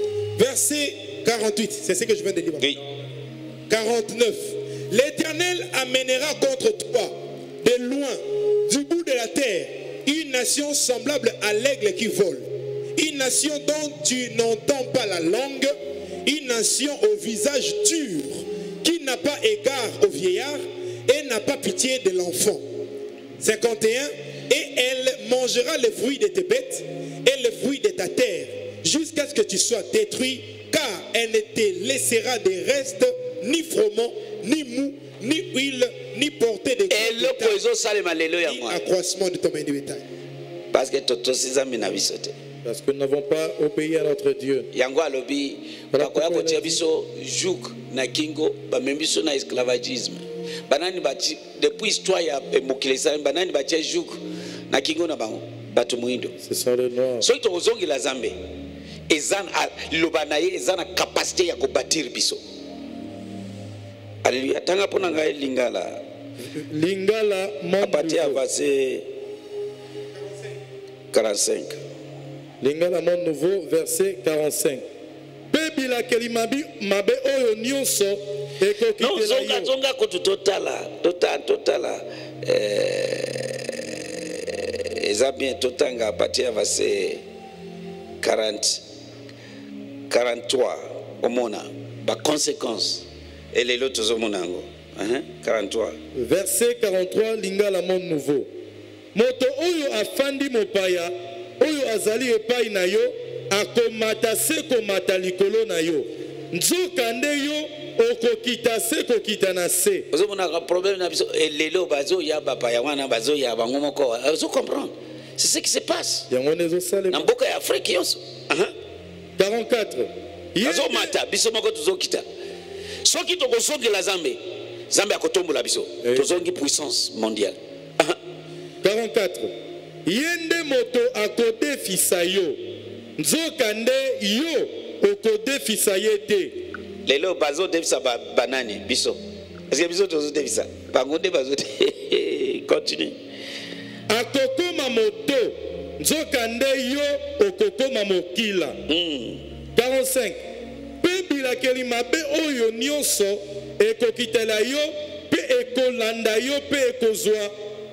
Verset quarante-huit, c'est ce que je viens de lire. Oui. quarante-neuf. L'Éternel amènera contre toi, de loin, du bout de la terre, une nation semblable à l'aigle qui vole. Une nation dont tu n'entends pas la langue, une nation au visage dur, qui n'a pas égard au vieillard et n'a pas pitié de l'enfant. cinquante et un. Et elle mangera les fruits de tes bêtes et les fruits de ta terre, jusqu'à ce que tu sois détruit, car elle ne te laissera des restes, ni froment, ni mou, ni huile, ni portée de Et le bétail, poison salema lelo ya ni moi. accroissement de ton main de bétail. Parce que toto sizami na biso te. Parce que nous n'avons pas obéi à notre Dieu. Yango alobi bakoya kotia biso joug na kingo bamemi biso na esclavagisme. Banani bati depuis histoire ya mokili esali banani batia joug na kingo na bango bato moyindo. Ce sont les Noirs. Soki tokozongela Nzambe eza na liloba na ye eza na capacité ya kobatire biso. Alléluia. Tanga mpona ngai lingala Lingala, à mon partir à nouveau. verset quarante-cinq. Lingala, mon nouveau, verset quarante-cinq. Bebila kelimabi mabe oyo nyonso Non, ekokitela zonga yo. zonga kutu totala totala totala eh, eza bien totanga à partir à verset quarante quarante-trois omona ba conséquence et les autres tozomona yango hein quarante-trois. Verset quarante-trois, Lingala, mon nouveau. Moto oyo afandi mopaya, oyo azali epai na yo, akomata se komata likolo na yo. Nzoka nde yo okokita se kokita na se. ozomona ka problème na biso elelo bazo ya bapa ya wana bazo ya bango moko ozo comprendre c'est ce qui se passe Yango nezo na salema. mboka ya Afrique yonso hein quarante-quatre. Ye- azomata biso moko tozokita soki tokozongela Nzambe Nzambe akotombola biso Eh. tozongi puissance mondiale. Aha. quarante-quatre. Yende moto akodefisa yo. Nzoka nde yo okodefisa ye te. lelo bazodefisa ba- banani biso parce que biso tozodefisa bango nde bazode continue. Akokoma moto. Nzoka nde yo okokoma mokila. Hmm. quarante-cinq. Pe bilakeli mabe oyo nyonso ekokitela yo pe ekolanda yo pe ekozwa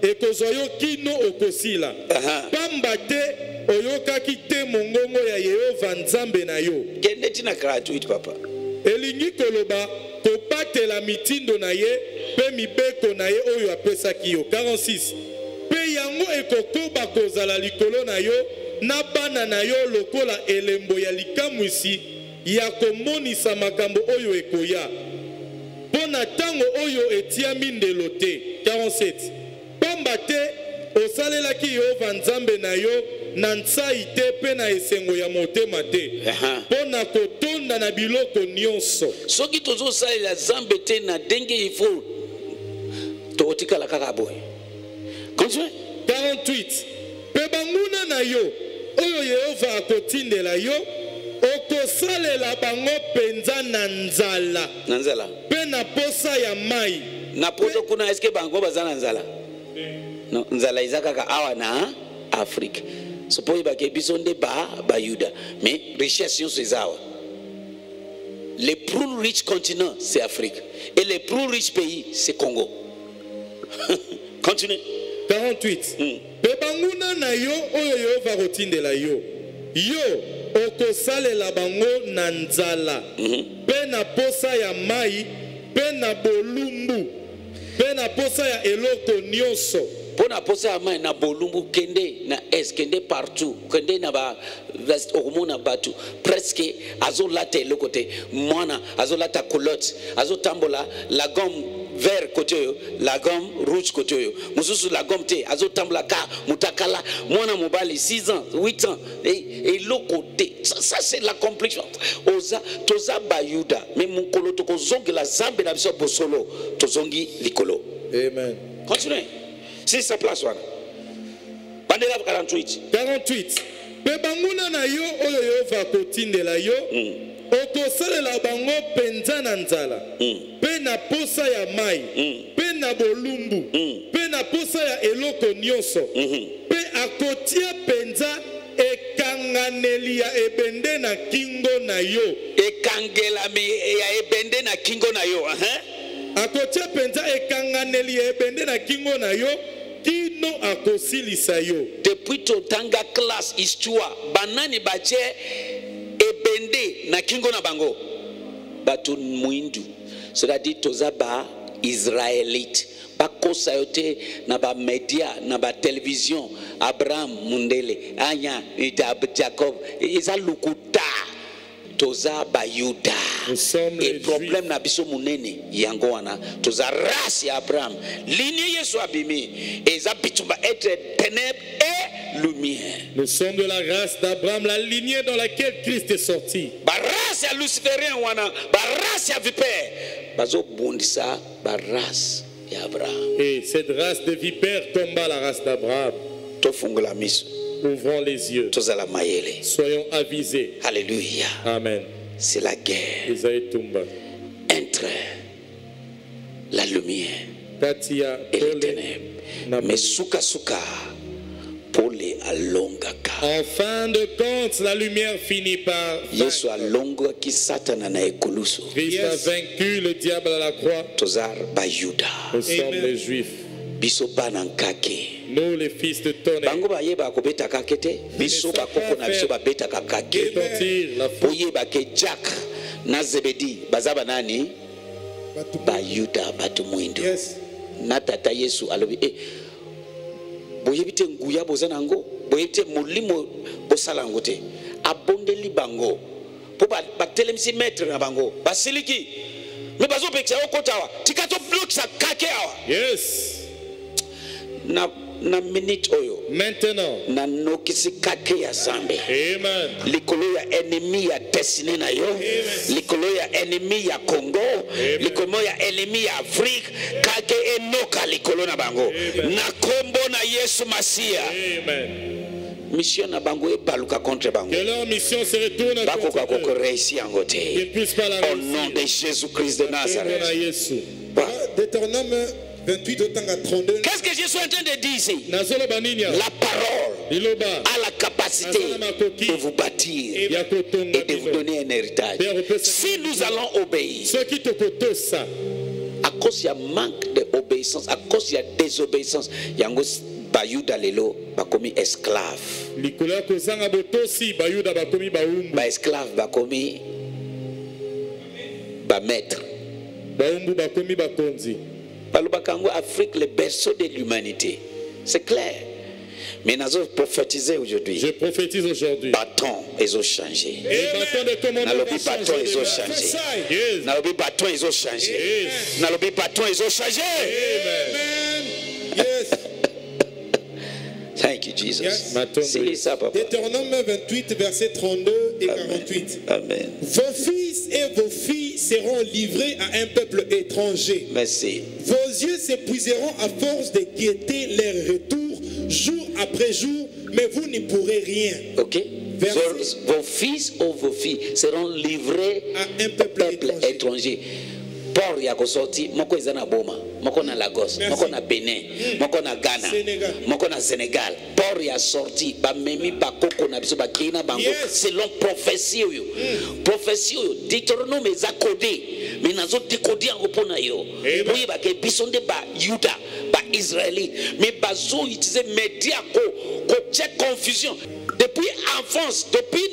ekozwa yo kino okosila. Aha. Pamba te oyokaki te mongongo ya Yehova Nzambe na yo. Kende tina gratuit papa. Elingi koloba kobatela mitindo na ye pe mibeko na ye oyo apesaki yo. quarante-six. Pe yango ekokoba kozala likolo na yo na bana na yo lokola elembo ya likamwisi ya komonisa makambo oyo ekoya. Pona tango oyo etiami ndelo te. quarante-sept. Pamba te osalelaki Yehova Nzambe na yo na nsai te pe na esengo ya motema te. Pona kotonda na biloko nyonso. Soki tozo salela Nzambe te na ndenge ifo tokotikala kaka boye. Continue. quarante-huit. Pe banguna na yo oyo Yehova akotindela yo okosalela bango penza na nzala. Na nzala. Pe na posa ya mai. Na poto kuna eske bango bazana nzala. No, nzala izaka awa na Afrique. So po ibake bisonde ba ba Yuda. Mais richesse yonso izawa. Les plus riches continents c'est Afrique et les plus riches pays c'est Congo. Continue. quarante-huit. Mm. Pe banguna na yo oyo Yehova kotindela yo. Yo okosalela bango na nzala. Mm-hmm. Pe na posa ya mai, pe na bolumbu, pe na posa ya eloko nyonso. Pona posa ya mai na bolumbu kende na es kende partout kende na ba okomona batu presque azolata eloko te mwana azolata culotte azotambola la gomme vert côté oyo la gomme rouge côté oyo mususu la gomme te azotambola ka mutakala mwana mobali six ans huit ans eloko te. Ça, ça c'est la complexion oza toza bayuda mais mukolo tokozongi la zambe na biso bosolo tozongi likolo. Amen. Continue. C'est sa place wana. Bandela quarante-huit. quarante-huit. Pe banguna na yo oyo Yehova kotindela yo mm. okosalela bango penza na nzala mm. pe na posa ya mai mm. pe na bolumbu mm. pe na posa ya eloko nyonso mm -hmm. pe akotia penza ekanganeli ya ebende na kingo na yo. Ekangela ya ebende na kingo na yo. Aha. Akotia penza ekanganeli ya ebende na kingo na yo kino akosilisa yo. Depuis totanga classe histoire banani bache ebende na kingo na bango batu mwindu c'est-à-dire toza ba israélite bakosa yote na ba media na ba télévision Abraham Mundele anya Jacob isa lukuta toza ba Yuda. Et problème na biso munene yango wana toza race ya Abraham lignée Yesu abimi eza bitumba être ténèbres et lumière. Nous sommes de la race d'Abraham, la lignée dans laquelle Christ est sorti. Ba race ya luciférien wana ba race ya vipère bazo bondisa ba race ya Abraham. Et cette race de vipères combat la race d'Abraham. Tofungola miso. Ouvrons les yeux. Tozala mayele. Soyons avisés. Alléluia. Amen. C'est la guerre entre la lumière et les ténèbres. Mais souka souka pole alongaka. En fin de compte, la lumière finit par Yesu alonga ki satana na ekuluso. Christ a vaincu le diable à la croix. Tozar bayuda. Nous sommes les Juifs. Biso banankake. Nous les fils de tonnerre. Bango baye ba kobeta kakete. Biso ba koko na biso ba beta kakake. Boye ba ke Jack na Zebedi bazaba nani? Bayuda batu mwindu. Yes. Na tata Yesu alobi eh boye bite nguya bozana ngo boye bite mulimo bosala ngo te abondeli bango po ba batelemisi maître na bango basiliki me bazo pekisa okotawa tikato block sa kake awa. Yes. Na na minute oyo maintenant na nokisi kake ya zambe. Amen. Likolo ya ennemi ya destiné na yo. Amen. Likolo ya ennemi ya Congo. Amen. Likolo ya ennemi ya Afrique kake enoka likolo na bango. Amen. Na kombo na Yesu Masia. Amen. Mission na bango e baluka contre bango. Que leur mission se retourne contre eux. Bako réussi en gote. Qu'ils puissent pas la réussir. Au nom de Jésus-Christ de Nazareth. Deutéronome vingt-huit, trente-deux. Qu'est-ce que je suis en train de dire ici? La parole a la capacité de vous bâtir et de vous donner un héritage. Si nous allons obéir, à cause du manque d'obéissance, obéissance, à cause de la désobéissance, yango bayuda lelo bakomi esclave. Likula kozanga botosi bayuda bakomi baumbu. Ba esclave bakomi ba maître. Baumbu bakomi bakonzi. Balubakango Afrique le berceau de l'humanité. C'est clair. Mais nous avons prophétisé aujourd'hui. Je prophétise aujourd'hui. Bâton, ils ont changé. Les bâtons de commandement Nalobi bâton, ils ont changé. Nalobi bâton, ils ont changé. Nalobi bâton, ils ont changé. Amen. Yes. Thank you, Jesus. Yes. C'est ça, papa. Deutéronome vingt-huit, versets trente-deux et quarante-huit. Amen. Vos fils et vos filles seront livrés à un peuple étranger. Merci. Vos yeux s'épuiseront à force de guetter leur retour jour après jour, mais vous n'y pourrez rien. Ok. Verset. Vos, vos fils ou vos filles seront livrés à un peuple, peuple étranger. étranger. Port ya kosoti moko ezana boma, moko na Lagos, Merci. moko na Benin, mm. moko na Ghana, Sénégal. moko na Sénégal. Port ya sorti ba memi ba koko na biso ba kina bango Yes. selon prophétie yo. Mm. Prophétie yo Deutéronome eza codé, mais nazo décoder en pona yo. Oui ba ke biso nde ba Yuda, ba Israélite, mais bazo utiliser média ko ko check confusion depuis enfance, depuis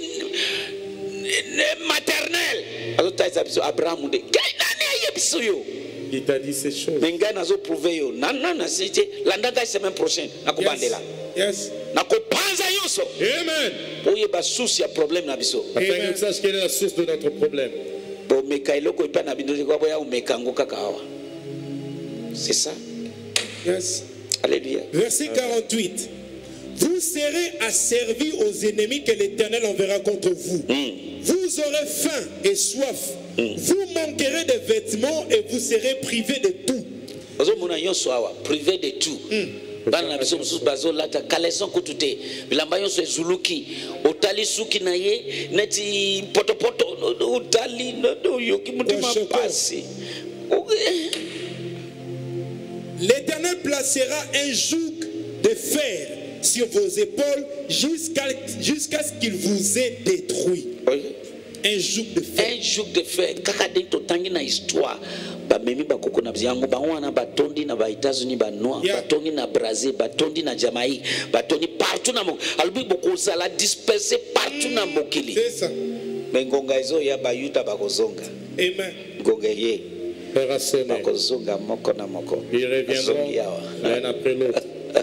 maternelle. Alors taisa biso Abraham de Il t'a dit ces choses. Mais nga nazo prouver yo. Nana na site landanga semaine prochaine nakobandela. Yes. Nakopanza yoso. Amen. Oye ba souci ya problème na biso. Afin que tu saches quelle est la source de notre problème. Bo mekailo ko ipa na bindozi kwa boya umekango kakawa. C'est ça. Yes. Alléluia. Verset quarante-huit. Vous serez asservis aux ennemis que l'Éternel enverra contre vous. Mm. Vous aurez faim et soif. Mm. Vous manquerez de vêtements et vous serez privés de tout. Ozo mona yonso awa, privé de tout. Mm. Bana na biso mususu bazolata kaleson kutute bilamba yonso ezuluki otali suki na ye neti potopoto otali no yoki mutima pasi. L'Éternel placera un joug de fer sur vos épaules jusqu'à jusqu'à ce qu'il vous ait détruit. Oui. Un joug de fer. Un joug de fer. Kaka de totangi na histoire. Ba memi ba koko na biango ba wana ba tondi na ba États-Unis ba noir, Yeah. ba tondi na Brésil, ba tondi na Jamaïque, ba tondi partout na mokili. Albi boko sala dispersé partout na mokili. C'est ça. Mais ngonga ezo ya ba yuta ba kozonga. Amen. Ngonga ye Frère a sonné. ba kozonga moko na moko. Ils reviendront l'un après l'autre.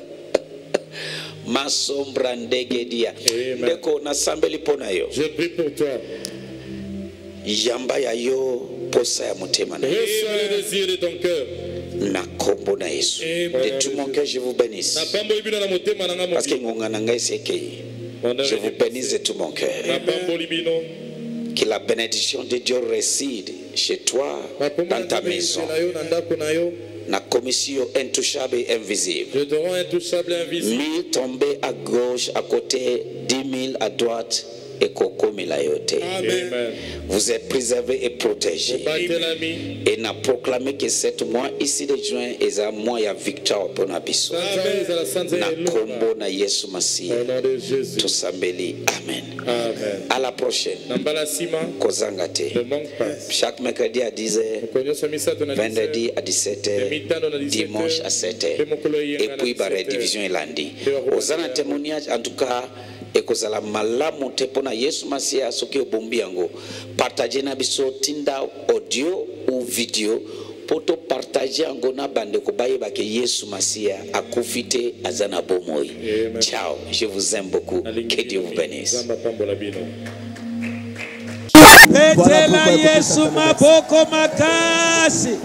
Masombra ndege dia. Amen. Ndeko na sambeli pona yo. Je prie pour toi. Yamba ya yo posa ya motema na yo. Reçois le désir de ton cœur. Na kombo na Yesu. De tout mon cœur je vous bénisse. Na pamboli bino na motema na nga Parce que mobili. ngonga na ngai sekei. Je vous bénisse de tout mon Na cœur. pamboli bino. Que la bénédiction de Dieu réside chez toi, dans ta maison. Na yo na ndako na yo. La commission intouchable et invisible. Je te rends intouchable et invisible. Mille tombés à gauche, à côté, dix mille à droite, et Koko Milayote. Amen. Amen. Vous êtes préservés et protégés. Battez l'ami. Et n'a proclamé que sept mois ici de juin, et un mois il y a victoire pour Nabiso. Sanzaïs à la sanzaïs Na et l'eau. kombo na Yesu Masi. Au nom de Jésus. Tosambeli. Amen. Amen. À la prochaine. Nambala sima. Kozangate. Ne manque pas. Chaque mercredi à dix heures. Konyosa misato na Vendredi à dix-sept heures, dimanche à sept heures, et puis par rédivision et lundi. Ozana témoignage en tout cas, et kozala malamu te pona Yesu Masia soki obombi yango. Partagez na biso tinda audio ou vidéo poto partager yango na bande ko bayeba ke Yesu Masia akufite azana bomoi. Ciao, je vous aime beaucoup. Que Dieu vous bénisse. Zamba pambola bino. Petela Yesu maboko makasi.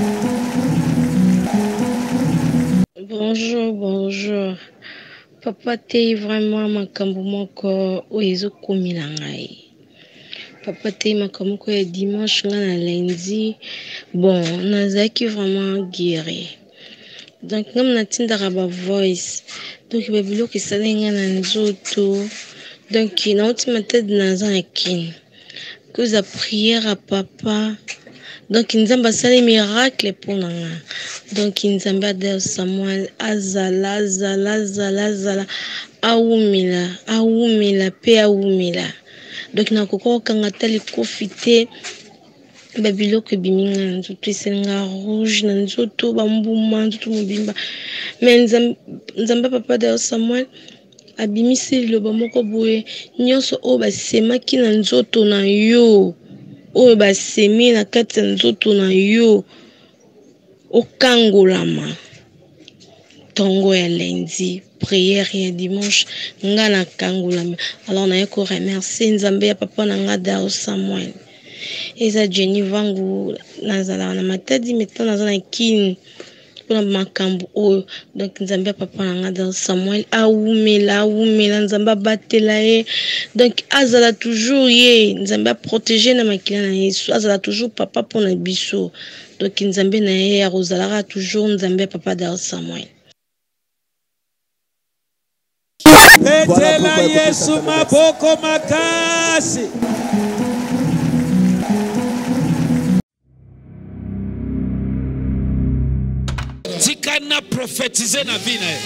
Bonjour, bonjour. Papa te vraiment makambo moko oyezo komila ngai. Papa te makambo ko ya dimanche nga na lundi. Bon, nazaki vraiment guéri. Donc ngam natindaka ba voice. Donc ba biloko esali nga na nzoto. Donc nauti matede naza na kini. Cause la prière à papa. Donc nzamba asali miracle pour nanga. Donc nzamba adel Samuel azala azala azala azala awumila awumila pe awumila. Donc nakoko kanga tali kofite babiloko biminga na nzoto esenga rouge na nzoto bambuma nzoto mobimba mais nzambe papa da Samuel abimisi liloba moko boye nyonso oyo basemaki na nzoto na yo oyo basemi na kati ya nzoto na yo okangolama tongo ya lundi prière ya dimanche nga na kangolama. Alors na yeko remercier nzambe ya papa na nga da Samuel eza Jenny vangu nazala na matadi meto nazala kin pona makambo oyo donc nzambe papa na nga da Samuel awumela awumela nzambe batela ye donc azala toujours ye nzambe protéger na makila na Yesu azala toujours papa pona biso donc nzambe na ye arozalaka toujours nzambe papa da Samuel. Petela Yesu maboko makasi. Tikana prophétiser na vie na ye.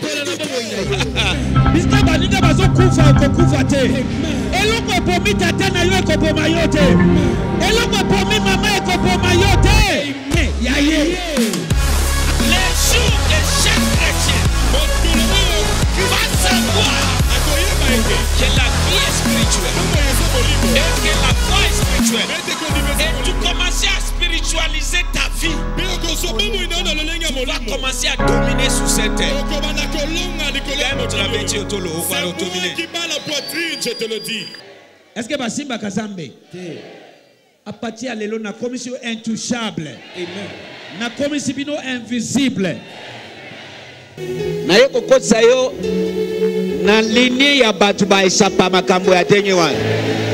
Biska baninga bazo kufa ko kufa te. Eloko pomi tata na yo ko poma yo te. Eloko pomi mama e ko poma yo te. Ya ye. Les jours de chaque chrétien va savoir que la vie est spirituelle et que la foi est spirituelle. Et tu commences à spiritualiser ta vie. Tu vas commencer à dominer sur cette terre. Comme tu l'avais dit, tu vas dominer. Je te le dis. Est-ce que Basimba Kazambe à partir de l'élo na commission intouchable, na commission bino invisible. Na yeko kotsa yo na ligne ya batu ba isapa makambo ya denye wana.